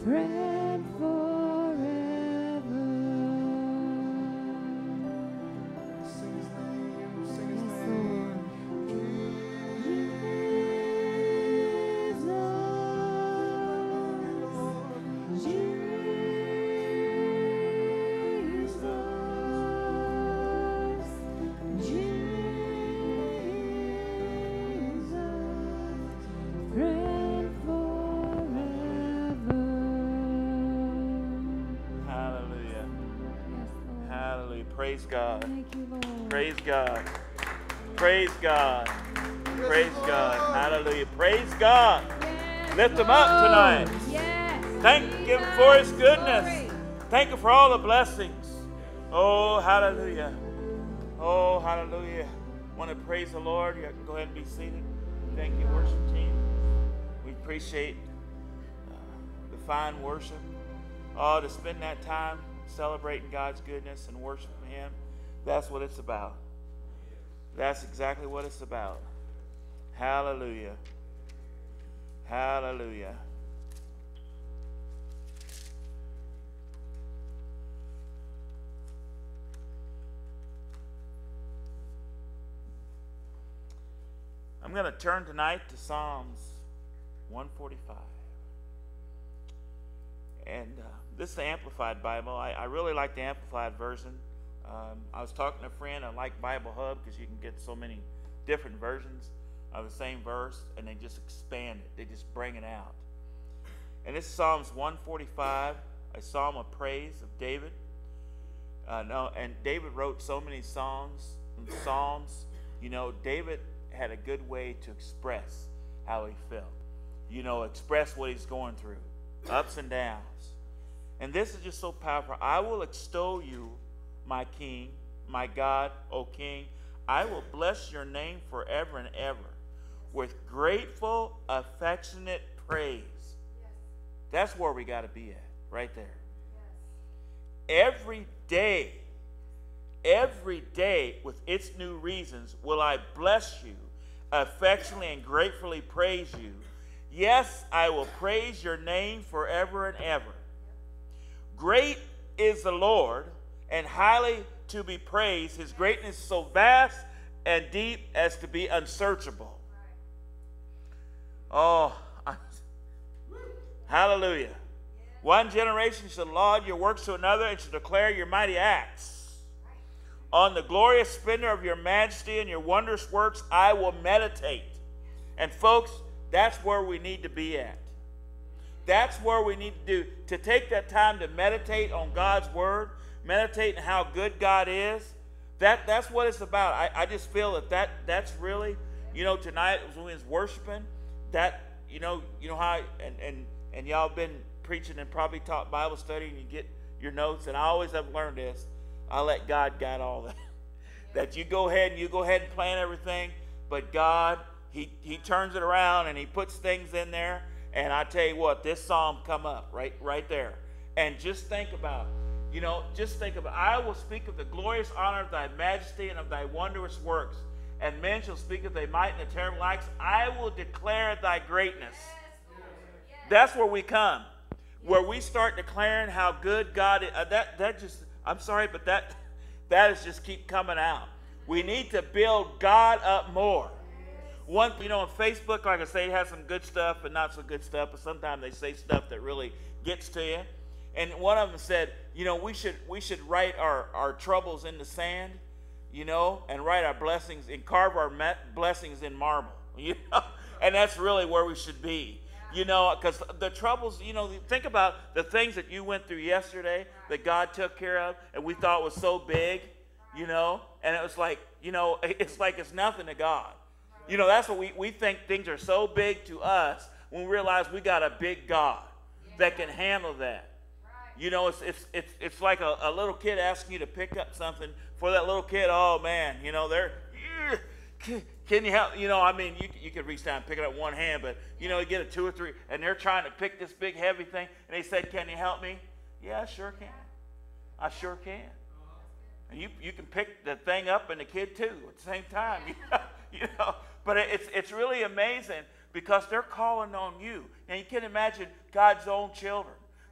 friend forever. Sing his name, sing his Yes, name. Lord. Jesus, Jesus, Jesus, friend forever. Hallelujah. Yes, Lord. Hallelujah. Praise God. Thank you, Lord. Praise God. Praise God. Praise God. Hallelujah. Praise God. Yes, Lift him up Lord. tonight. Yes. Thank him for his Jesus. goodness. Glory. Thank him for all the blessings. Oh, hallelujah. Oh, hallelujah. Want to praise the Lord? You can go ahead and be seated. Thank you, worship team. We appreciate uh, the fine worship. Oh, to spend that time celebrating God's goodness and worshiping him. That's what it's about. That's exactly what it's about. Hallelujah. Hallelujah. I'm going to turn tonight to Psalms one forty-five. And uh, this is the Amplified Bible. I, I really like the Amplified version. Um, I was talking to a friend. I like Bible Hub because you can get so many different versions of the same verse, and they just expand it. They just bring it out. And this is Psalms one forty-five, a psalm of praise of David. Uh, no, and David wrote so many songs and psalms. You know, David had a good way to express how he felt. You know, express what he's going through, ups and downs. And this is just so powerful. I will extol you, my King, my God, O King. I will bless your name forever and ever with grateful, affectionate praise. Yes. That's where we got to be at, right there. Yes. Every day, every day with its new reasons will I bless you, affectionately and gratefully praise you. Yes, I will praise your name forever and ever. Great is the Lord, and highly to be praised. His greatness is so vast and deep as to be unsearchable. Oh, I'm, hallelujah. One generation shall laud your works to another and shall declare your mighty acts. On the glorious splendor of your majesty and your wondrous works I will meditate. And folks, that's where we need to be at. That's where we need to do, to take that time to meditate on God's word, meditate on how good God is. That, that's what it's about. I, I just feel that, that that's really, you know, tonight when we was worshiping, that, you know, you know how, and, and, and y'all been preaching and probably taught Bible study and you get your notes, and I always have learned this. I let God guide all that. That you go ahead and you go ahead and plan everything, but God, he, he turns it around and he puts things in there. And I tell you what, this psalm come up right, right there. And just think about, you know, just think about, I will speak of the glorious honor of thy majesty and of thy wondrous works. And men shall speak of thy might and the terrible acts. I will declare thy greatness. That's where we come. Where we start declaring how good God is. Uh, that, that just, I'm sorry, but that, that is just keep coming out. We need to build God up more. One, you know, on Facebook, like I say, it has some good stuff and not so good stuff, but sometimes they say stuff that really gets to you. And one of them said, you know, we should we should write our, our troubles in the sand, you know, and write our blessings and carve our met blessings in marble, you know, and that's really where we should be, you know, because the troubles, you know, think about the things that you went through yesterday that God took care of and we thought was so big, you know, and it was like, you know, it's like it's nothing to God. You know, that's what we, we think things are so big to us when we realize we got a big God that can handle that. You know, it's it's it's, it's like a, a little kid asking you to pick up something. For that little kid, oh man, you know, they're, can you help? You know, I mean, you, you could reach down and pick it up one hand, but, you know, you get a two or three, and they're trying to pick this big heavy thing, and they said, can you help me? Yeah, I sure can. I sure can. And you, you can pick the thing up and the kid too at the same time. You know, but it's it's really amazing because they're calling on you. And you can imagine God's own children.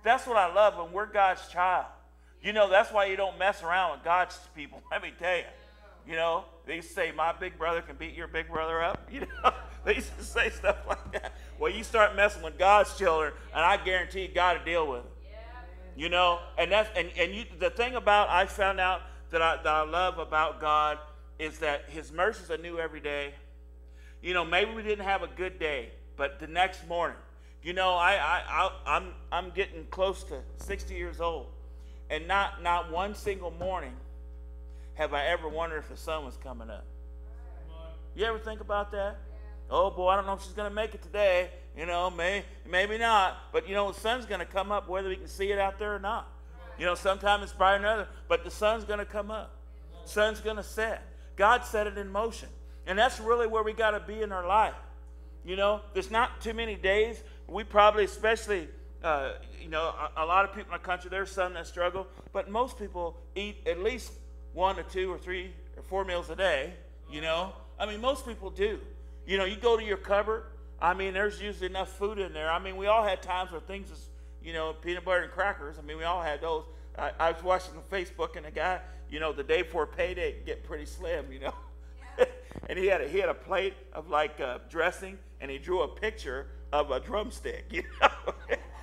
That's what I love when we're God's child. You know, that's why you don't mess around with God's people. Let me tell you. You know, they used to say, my big brother can beat your big brother up. You know, they used to say stuff like that. Well, you start messing with God's children, and I guarantee God to deal with it. You know, and that's and, and you the thing about I found out that I that I love about God is that his mercies are new every day. You know, maybe we didn't have a good day, but the next morning, you know, I I, I I'm I'm getting close to sixty years old, and not not one single morning have I ever wondered if the sun was coming up. You ever think about that? Oh boy, I don't know if she's gonna make it today. You know, may, maybe not. But you know, the sun's gonna come up whether we can see it out there or not. You know, sometimes it's brighter than others, but the sun's gonna come up. Sun's gonna set. God set it in motion. And that's really where we gotta be in our life. You know, there's not too many days. We probably, especially, uh, you know, a, a lot of people in our country, there's some that struggle, but most people eat at least one or two or three or four meals a day. You know, I mean, most people do. You know, you go to your cupboard, I mean, there's usually enough food in there. I mean, we all had times where things was, you know, peanut butter and crackers. I mean, we all had those. I, I was watching on Facebook, and a guy, you know, the day before payday, get pretty slim, you know. Yeah. And he had a, he had a plate of, like, uh, dressing, and he drew a picture of a drumstick, you know.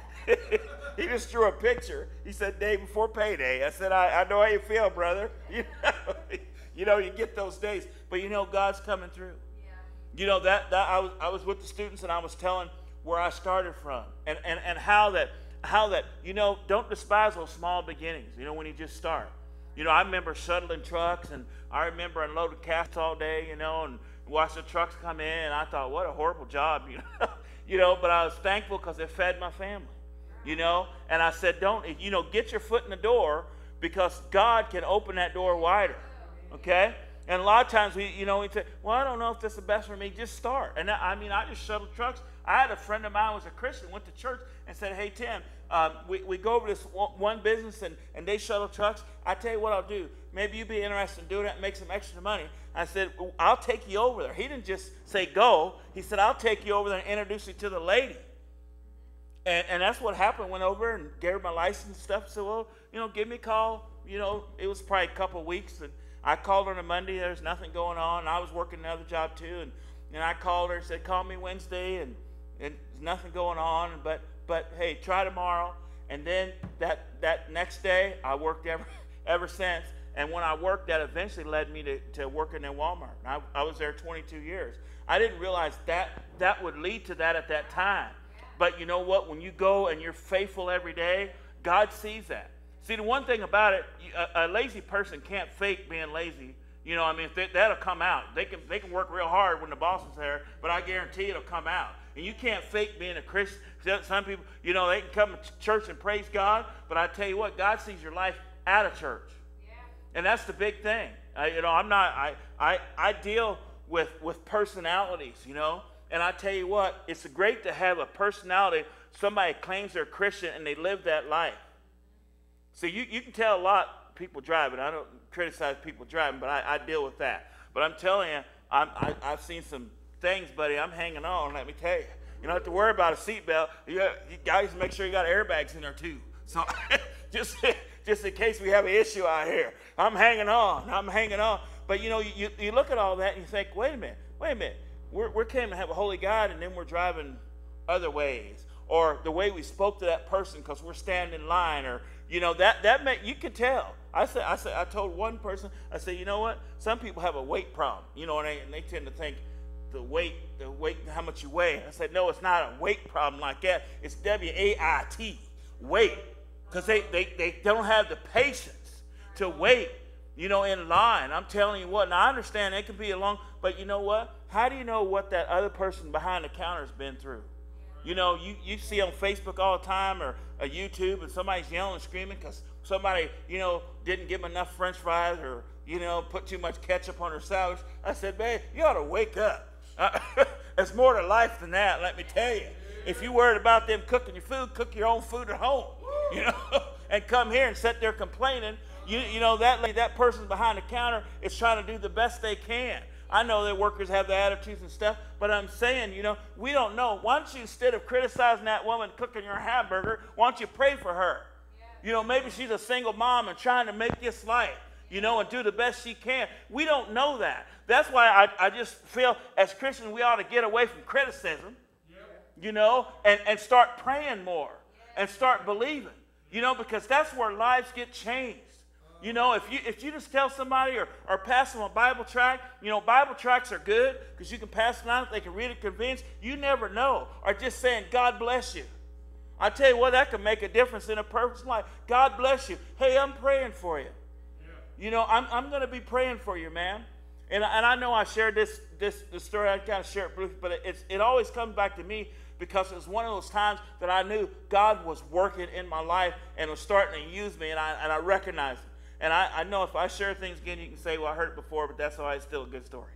He just drew a picture. He said, day before payday. I said, I, I know how you feel, brother. You know, you know, you get those days. But, you know, God's coming through. You know, that, that I was I was with the students, and I was telling where I started from, and, and, and how that how that you know, don't despise those small beginnings, you know, when you just start. You know, I remember shuttling trucks, and I remember unloading casks all day, you know, and watch the trucks come in, and I thought, what a horrible job, you know. You know, but I was thankful because it fed my family, you know. And I said, don't, you know, get your foot in the door, because God can open that door wider, okay? And a lot of times, we, you know, we say, well, I don't know if this is the best for me. Just start. And I mean, I just shuttled trucks. I had a friend of mine who was a Christian, went to church and said, hey, Tim, um, we, we go over this one business, and, and they shuttle trucks. I tell you what I'll do. Maybe you'd be interested in doing that and make some extra money. I said, well, I'll take you over there. He didn't just say go. He said, I'll take you over there and introduce you to the lady. And, and that's what happened. Went over and gave her my license and stuff. I said, well, you know, give me a call. You know, it was probably a couple of weeks, and I called her on a Monday. There's nothing going on. And I was working another job too, and, and I called her and said, call me Wednesday, and, and there's nothing going on. But but hey, try tomorrow. And then that that next day, I worked ever ever since. And when I worked, that eventually led me to, to working in Walmart. I, I was there twenty-two years. I didn't realize that that would lead to that at that time. But you know what? When you go and you're faithful every day, God sees that. See, the one thing about it, a, a lazy person can't fake being lazy. You know, I mean, they, that'll come out. They can they can work real hard when the boss is there, but I guarantee it'll come out. And you can't fake being a Christian. Some people, you know, they can come to church and praise God, but I tell you what, God sees your life out of church. Yeah. And that's the big thing. I, you know, I'm not, I, I, I deal with, with personalities, you know, and I tell you what, it's great to have a personality, somebody claims they're a Christian and they live that life. So you, you can tell a lot of people driving. I don't criticize people driving, but I, I deal with that. But I'm telling you, I'm, I, I've seen some things, buddy. I'm hanging on, let me tell you. You don't have to worry about a seatbelt. You, you guys make sure you got airbags in there too. So just, just in case we have an issue out here. I'm hanging on. I'm hanging on. But you know, you, you look at all that and you think, wait a minute, wait a minute. We're, we're came to have a holy God, and then we're driving other ways. Or the way we spoke to that person because we're standing in line, or you know, that that may, you can tell. I said, I said, I told one person, I said, you know what? Some people have a weight problem, you know, and they, and they tend to think the weight, the weight, how much you weigh. I said, no, it's not a weight problem like that. It's W A I T, weight, because they, they they don't have the patience to wait, you know, in line. I'm telling you what. Now I understand it can be a long, but you know what? How do you know what that other person behind the counter has been through? You know, you, you see on Facebook all the time, or a YouTube, and somebody's yelling and screaming because somebody, you know, didn't give them enough French fries, or, you know, put too much ketchup on their sandwich. I said, man, you ought to wake up. Uh, there's more to life than that, let me tell you. If you're worried about them cooking your food, cook your own food at home, you know, and come here and sit there complaining. You, you know, that, that person behind the counter is trying to do the best they can. I know that workers have the attitudes and stuff, but I'm saying, you know, we don't know. Why don't you, instead of criticizing that woman cooking your hamburger, why don't you pray for her? You know, maybe she's a single mom and trying to make this life, you know, and do the best she can. We don't know that. That's why I, I just feel as Christians we ought to get away from criticism, you know, and, and start praying more and start believing, you know, because that's where lives get changed. You know, if you if you just tell somebody or, or pass them a Bible tract, you know, Bible tracts are good because you can pass them out, they can read it convinced. You never know. Or just saying, God bless you. I tell you what, that can make a difference in a person's life. God bless you. Hey, I'm praying for you. Yeah. You know, I'm I'm going to be praying for you, man. And, and I know I shared this this, this story. I kind of share it briefly, but it, it's, it always comes back to me because it was one of those times that I knew God was working in my life and was starting to use me, and I, and I recognized it. And I, I know if I share things again, you can say, well, I heard it before, but that's why it's still a good story.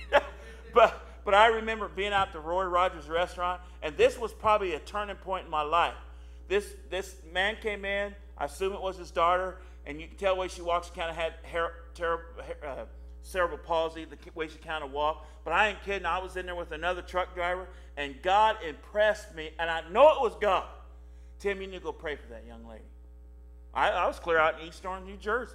but but I remember being out to Roy Rogers' restaurant, and this was probably a turning point in my life. This this man came in, I assume it was his daughter, and you can tell the way she walks, she kind of had hair, ter- uh, cerebral palsy, the way she kind of walked. But I ain't kidding, I was in there with another truck driver, and God impressed me, and I know it was God. Tim, you need to go pray for that young lady. I, I was clear out in East Orange, New Jersey.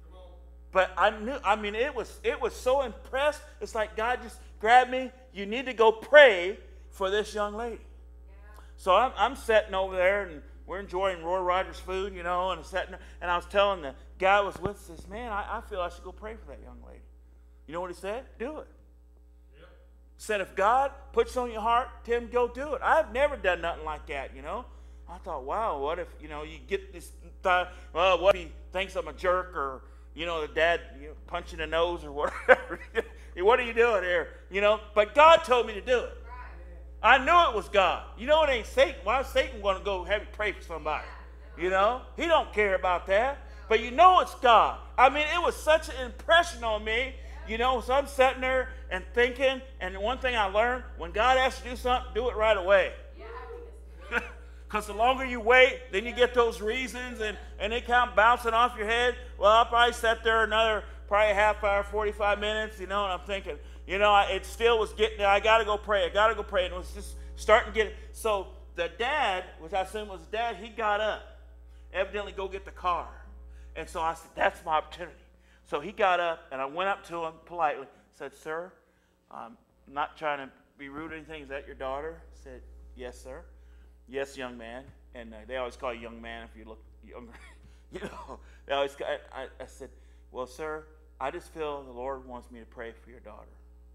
But I knew, I mean, it was it was so impressed. It's like God just grabbed me. You need to go pray for this young lady. Yeah. So I'm, I'm sitting over there, and we're enjoying Roy Rogers' food, you know, and I'm sitting there, and I was telling the guy who was with us, says, man, I, I feel I should go pray for that young lady. You know what he said? Do it. Yep. Said, if God puts on your heart, Tim, go do it. I've never done nothing like that, you know. I thought, wow, what if, you know, you get this, th- well, what if he thinks I'm a jerk, or, you know, the dad, you know, punching the nose or whatever. What are you doing here? You know, but God told me to do it. I knew it was God. You know, it ain't Satan. Why is Satan going to go have you pray for somebody? You know, he don't care about that. But you know it's God. I mean, it was such an impression on me. You know, so I'm sitting there and thinking, and one thing I learned, when God asks you to do something, do it right away. Because the longer you wait, then you get those reasons, and, and they come bouncing off your head. Well, I'll probably sat there another probably a half hour, forty-five minutes, you know, and I'm thinking, you know, I, it still was getting there. I got to go pray. I got to go pray. And it was just starting to get it. So the dad, which I assume was his dad, he got up, evidently go get the car. And so I said, that's my opportunity. So he got up, and I went up to him politely, said, sir, I'm not trying to be rude or anything. Is that your daughter? I said, yes, sir. Yes, young man. And uh, they always call you young man if you look younger. You know, they always. I, I said, well, sir, I just feel the Lord wants me to pray for your daughter.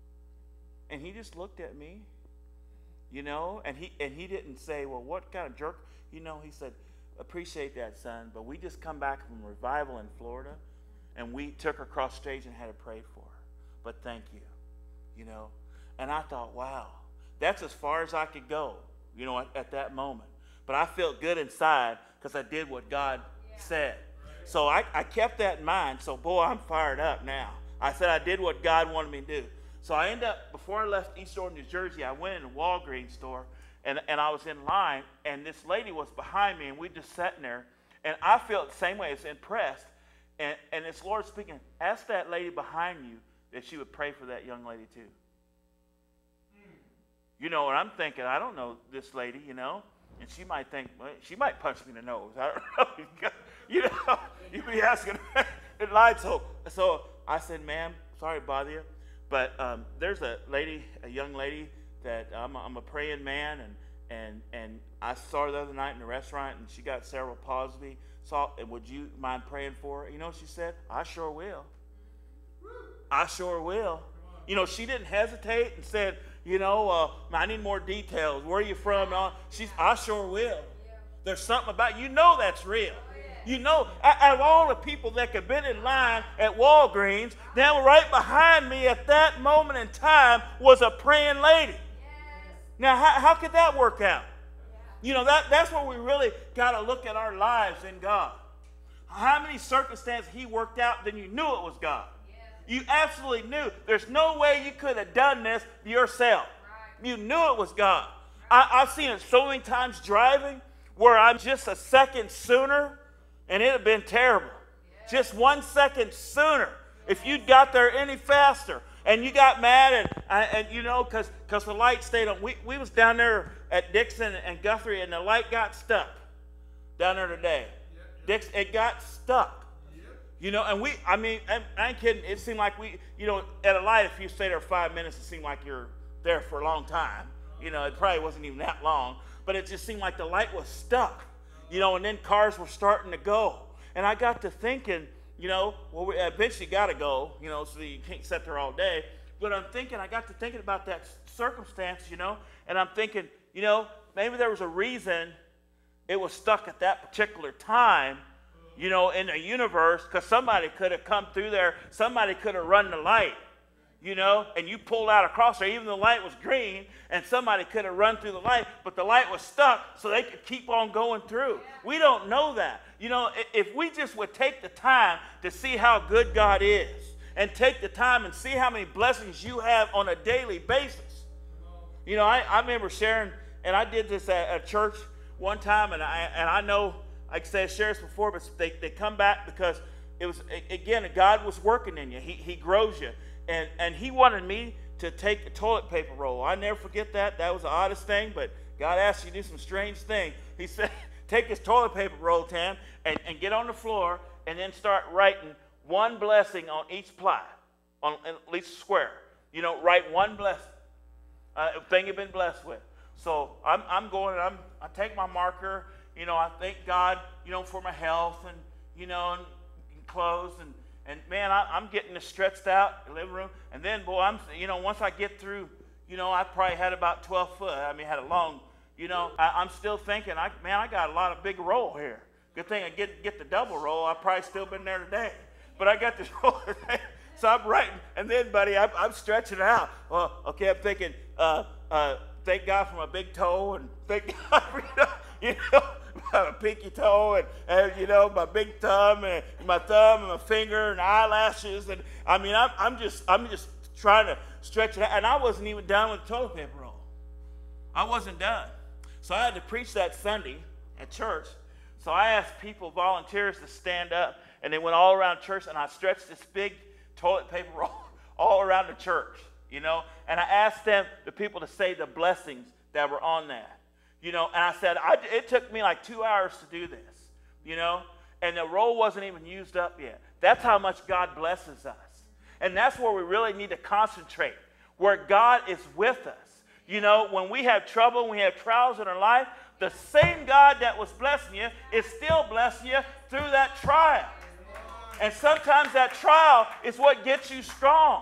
And he just looked at me, you know, and he and he didn't say, well, what kind of jerk? You know, he said, appreciate that, son, but we just come back from revival in Florida, and we took her across stage and had her pray for her. But thank you, you know. And I thought, wow, that's as far as I could go. You know, at, at that moment. But I felt good inside because I did what God yeah. said. So I, I kept that in mind. So, boy, I'm fired up now. I said I did what God wanted me to do. So I ended up, before I left East Orange, New Jersey, I went in a Walgreens store, and, and I was in line, and this lady was behind me, and we just sat there. And I felt the same way, as impressed. And, and this Lord speaking, ask that lady behind you that she would pray for that young lady too. You know what I'm thinking? I don't know this lady, you know, and she might think, well, she might punch me in the nose. I don't know. You know, you'd be asking. It lied. So, so I said, ma'am, sorry to bother you, but um, there's a lady, a young lady that I'm a, I'm a praying man, and and and I saw her the other night in the restaurant, and she got cerebral palsy. So, would you mind praying for her? You know what she said? I sure will. I sure will. You know, she didn't hesitate and said, you know, uh, I need more details. Where are you from? Uh, she's, I sure will. There's something about, you know that's real. You know, out of all the people that could have been in line at Walgreens, down right behind me at that moment in time was a praying lady. Now, how, how could that work out? You know, that, that's where we really got to look at our lives in God. How many circumstances he worked out, then you knew it was God. You absolutely knew. There's no way you could have done this yourself. Right. You knew it was God. Right. I, I've seen it so many times driving where I'm just a second sooner, and it would have been terrible. Yeah. Just one second sooner. If you'd got there any faster. And you got mad, and, and you know, because because the light stayed on. We, we was down there at Dixon and Guthrie, and the light got stuck down there today. Dix, it got stuck. You know, and we, I mean, I, I ain't kidding. It seemed like we, you know, at a light, if you stay there five minutes, it seemed like you're there for a long time. You know, it probably wasn't even that long. But it just seemed like the light was stuck. You know, and then cars were starting to go. And I got to thinking, you know, well, we eventually got to go, you know, so you can't sit there all day. But I'm thinking, I got to thinking about that circumstance, you know, and I'm thinking, you know, maybe there was a reason it was stuck at that particular time, you know, in the universe, because somebody could have come through there, somebody could have run the light, you know, and you pulled out across there, even though the light was green, and somebody could have run through the light, but the light was stuck, so they could keep on going through. We don't know that. You know, if we just would take the time to see how good God is, and take the time and see how many blessings you have on a daily basis. You know, I, I remember sharing, and I did this at a church one time, and I and I know, like I said, I shared this before, but they, they come back because it was, again, God was working in you. He, he grows you. And, and he wanted me to take a toilet paper roll. I never forget that. That was the oddest thing, but God asked you to do some strange thing. He said, take this toilet paper roll, Tam, and, and get on the floor and then start writing one blessing on each ply, on at least a square. You know, write one blessing, uh, thing you've been blessed with. So I'm, I'm going, and I'm, I take my marker, you know, I thank God, you know, for my health and, you know, and, and clothes. And, and man, I, I'm getting this stretched out in the living room. And then, boy, I'm, you know, once I get through, you know, I probably had about twelve foot. I mean, had a long, you know, I, I'm still thinking, I, man, I got a lot of big roll here. Good thing I get, get the double roll. I've probably still been there today. But I got this roll today. So I'm writing, and then, buddy, I'm, I'm stretching it out. Well, okay, I'm thinking, uh, uh, thank God for my big toe, and thank God for, you know, my pinky toe, and, and, you know, my big thumb, and my thumb, and my finger, and eyelashes. And, I mean, I'm, I'm just I'm just trying to stretch it out. And I wasn't even done with the toilet paper roll. I wasn't done. So I had to preach that Sunday at church. So I asked people, volunteers, to stand up, and they went all around church, and I stretched this big toilet paper roll all around the church, you know, and I asked them, the people, to say the blessings that were on that, you know, and I said, I, it took me like two hours to do this, you know, and the roll wasn't even used up yet. That's how much God blesses us, and that's where we really need to concentrate, where God is with us. You know, when we have trouble, when we have trials in our life, the same God that was blessing you is still blessing you through that trial. And sometimes that trial is what gets you strong.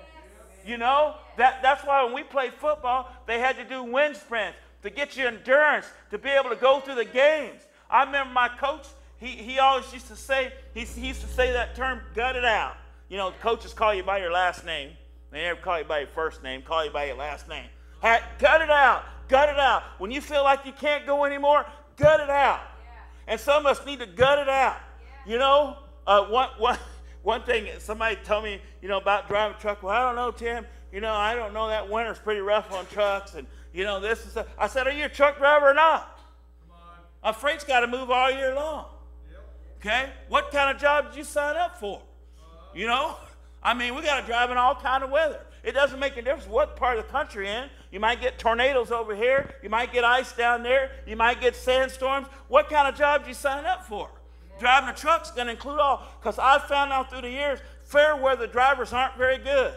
You know, that, that's why when we played football, they had to do wind sprints to get you endurance, to be able to go through the games. I remember my coach, he, he always used to say, he, he used to say that term, gut it out. You know, coaches call you by your last name. They never call you by your first name, call you by your last name. Hey, gut it out, gut it out. When you feel like you can't go anymore, gut it out. And some of us need to gut it out, you know. Uh, one, one, one thing somebody told me, you know, about driving a truck. Well, I don't know, Tim. You know, I don't know. That winter's pretty rough on trucks, and you know this is. A, I said, are you a truck driver or not? Come on. A freight's got to move all year long. Yep. Okay. What kind of job did you sign up for? Uh-huh. You know, I mean, we got to drive in all kind of weather. It doesn't make a difference what part of the country you're in. You might get tornadoes over here. You might get ice down there. You might get sandstorms. What kind of job did you sign up for? Driving a truck's going to include all, because I've found out through the years, fair weather drivers aren't very good.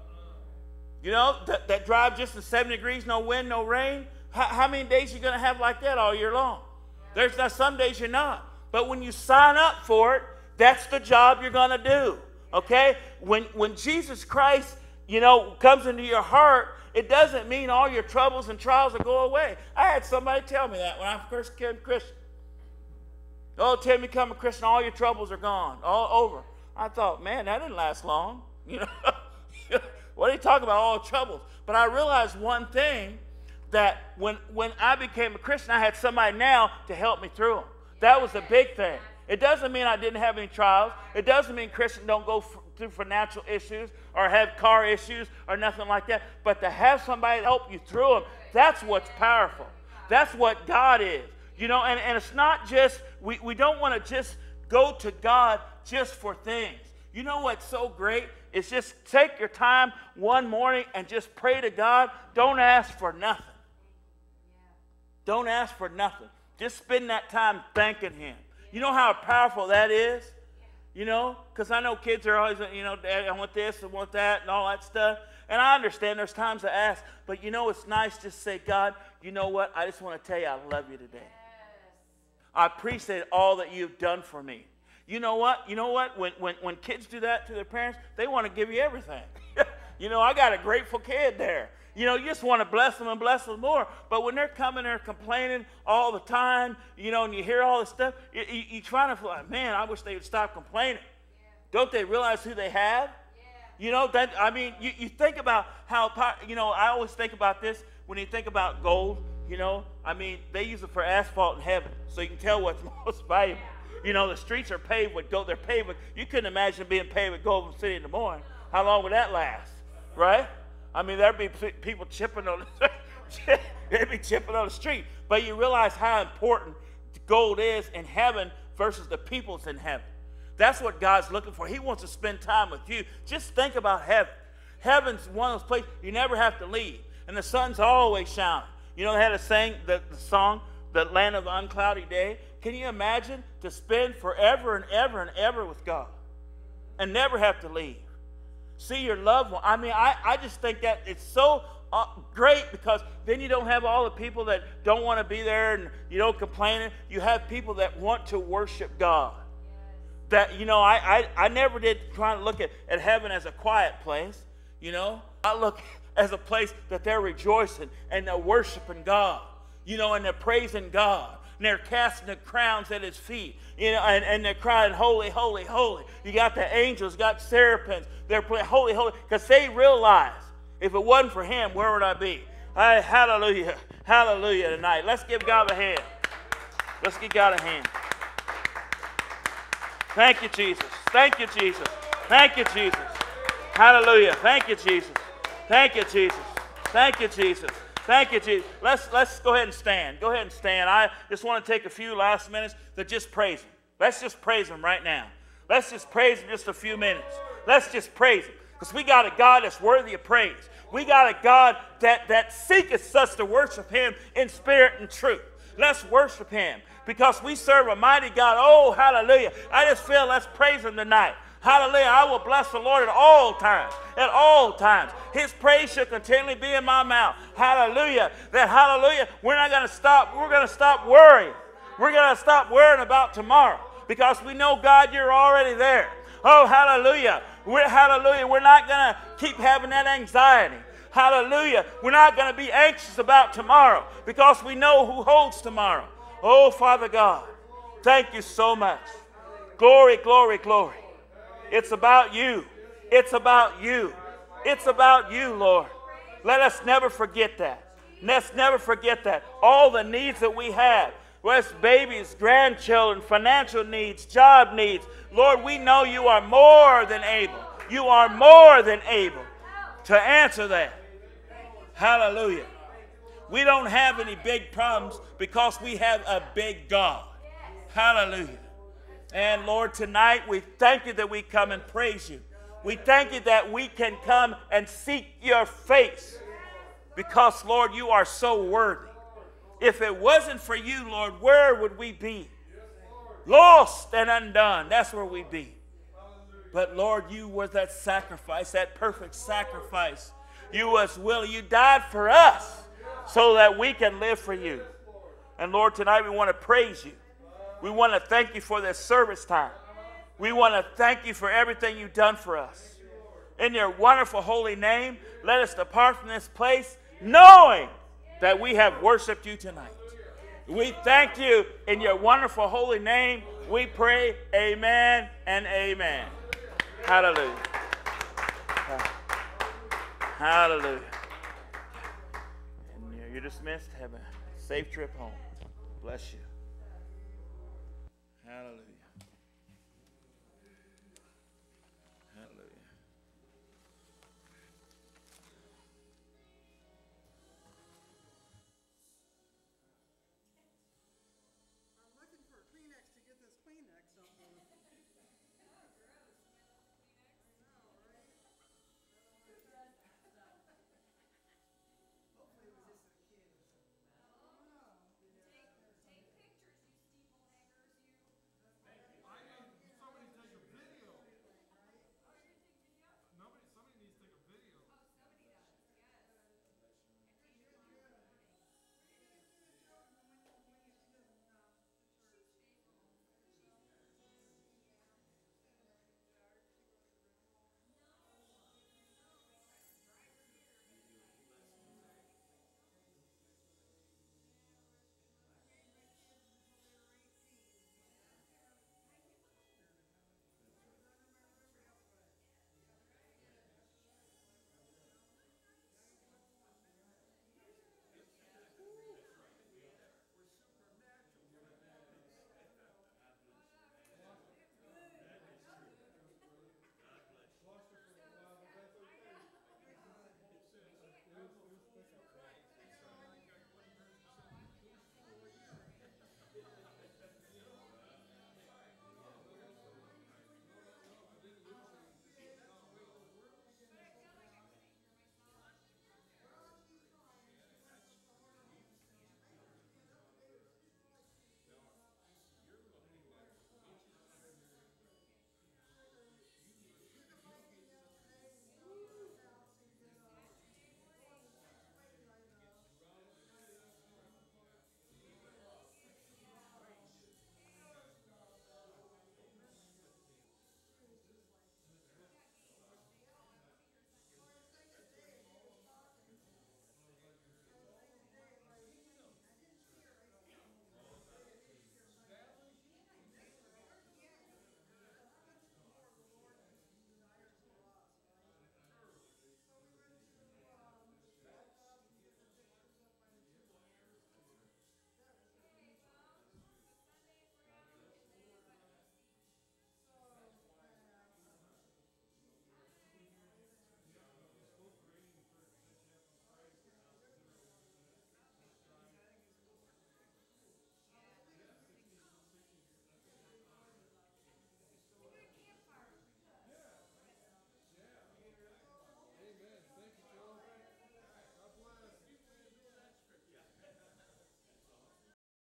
You know, that, that drive just in seventy degrees, no wind, no rain. How, how many days are you going to have like that all year long? There's not, some days you're not. But when you sign up for it, that's the job you're going to do. Okay? When, when Jesus Christ, you know, comes into your heart, it doesn't mean all your troubles and trials will go away. I had somebody tell me that when I first became a Christian. Oh, Tim, become a Christian, all your troubles are gone, all over. I thought, man, that didn't last long. You know, what are you talking about, all troubles? But I realized one thing, that when, when I became a Christian, I had somebody now to help me through them. That was a big thing. It doesn't mean I didn't have any trials. It doesn't mean Christians don't go f- through financial issues or have car issues or nothing like that. But to have somebody help you through them, that's what's powerful. That's what God is. You know, and, and it's not just, we, we don't want to just go to God just for things. You know what's so great is just take your time one morning and just pray to God. Don't ask for nothing. Don't ask for nothing. Just spend that time thanking him. You know how powerful that is? You know, because I know kids are always, you know, Dad, I want this, I want that, and all that stuff. And I understand there's times to ask, but you know, it's nice just to say, God, you know what? I just want to tell you I love you today. I appreciate all that you've done for me. You know what? You know what? When, when, when kids do that to their parents, they want to give you everything. You know, I got a grateful kid there. You know, you just want to bless them and bless them more. But when they're coming there complaining all the time, you know, and you hear all this stuff, you, you, you try to feel like, man, I wish they would stop complaining. Yeah. Don't they realize who they have? Yeah. You know, that, I mean, you, you think about how, you know, I always think about this when you think about gold, you know. I mean, they use it for asphalt in heaven, so you can tell what's most valuable. Yeah. You know, the streets are paved with gold. They're paved with, you couldn't imagine being paved with gold in the city in the morning. How long would that last, right? I mean, there'd be people chipping on the they'd be chipping on the street. But you realize how important gold is in heaven versus the peoples in heaven. That's what God's looking for. He wants to spend time with you. Just think about heaven. Heaven's one of those places you never have to leave. And the sun's always shining. You know, they had to sing the, the song, The Land of the Uncloudy Day. Can you imagine to spend forever and ever and ever with God and never have to leave? See your loved one. I mean, I, I just think that it's so uh, great, because then you don't have all the people that don't want to be there and, you know, complaining. You have people that want to worship God. That, you know, I, I, I never did try to look at, at heaven as a quiet place, you know. I look as a place that they're rejoicing and they're worshiping God, you know, and they're praising God. And they're casting the crowns at his feet, you know, and, and they're crying, holy, holy, holy. You got the angels, got seraphims. They're playing holy, holy, because they realize if it wasn't for him, where would I be? I, hallelujah, hallelujah tonight. Let's give God a hand. Let's give God a hand. Thank you, Jesus. Thank you, Jesus. Thank you, Jesus. Hallelujah. Thank you, Jesus. Thank you, Jesus. Thank you, Jesus. Thank you, Jesus. Let's, let's go ahead and stand. Go ahead and stand. I just want to take a few last minutes to just praise him. Let's just praise him right now. Let's just praise him just a few minutes. Let's just praise him. Because we got a God that's worthy of praise. We got a God that, that seeketh us to worship him in spirit and truth. Let's worship him because we serve a mighty God. Oh, hallelujah. I just feel let's praise him tonight. Hallelujah. I will bless the Lord at all times. At all times. His praise shall continually be in my mouth. Hallelujah. That hallelujah, we're not going to stop. We're going to stop worrying. We're going to stop worrying about tomorrow because we know, God, you're already there. Oh, hallelujah. We're, hallelujah. We're not going to keep having that anxiety. Hallelujah. We're not going to be anxious about tomorrow because we know who holds tomorrow. Oh, Father God, thank you so much. Glory, glory, glory. It's about you. It's about you. It's about you, Lord. Let us never forget that. Let's never forget that. All the needs that we have, whether it's babies, grandchildren, financial needs, job needs, Lord, we know you are more than able. You are more than able to answer that. Hallelujah. We don't have any big problems because we have a big God. Hallelujah. And Lord, tonight we thank you that we come and praise you. We thank you that we can come and seek your face because, Lord, you are so worthy. If it wasn't for you, Lord, where would we be? Lost and undone. That's where we'd be. But, Lord, you were that sacrifice, that perfect sacrifice. You was willing. You died for us so that we can live for you. And, Lord, tonight we want to praise you. We want to thank you for this service time. We want to thank you for everything you've done for us. In your wonderful holy name, let us depart from this place knowing that we have worshiped you tonight. We thank you in your wonderful holy name. We pray amen and amen. Hallelujah. Hallelujah. And you're dismissed. Have a safe trip home. Bless you.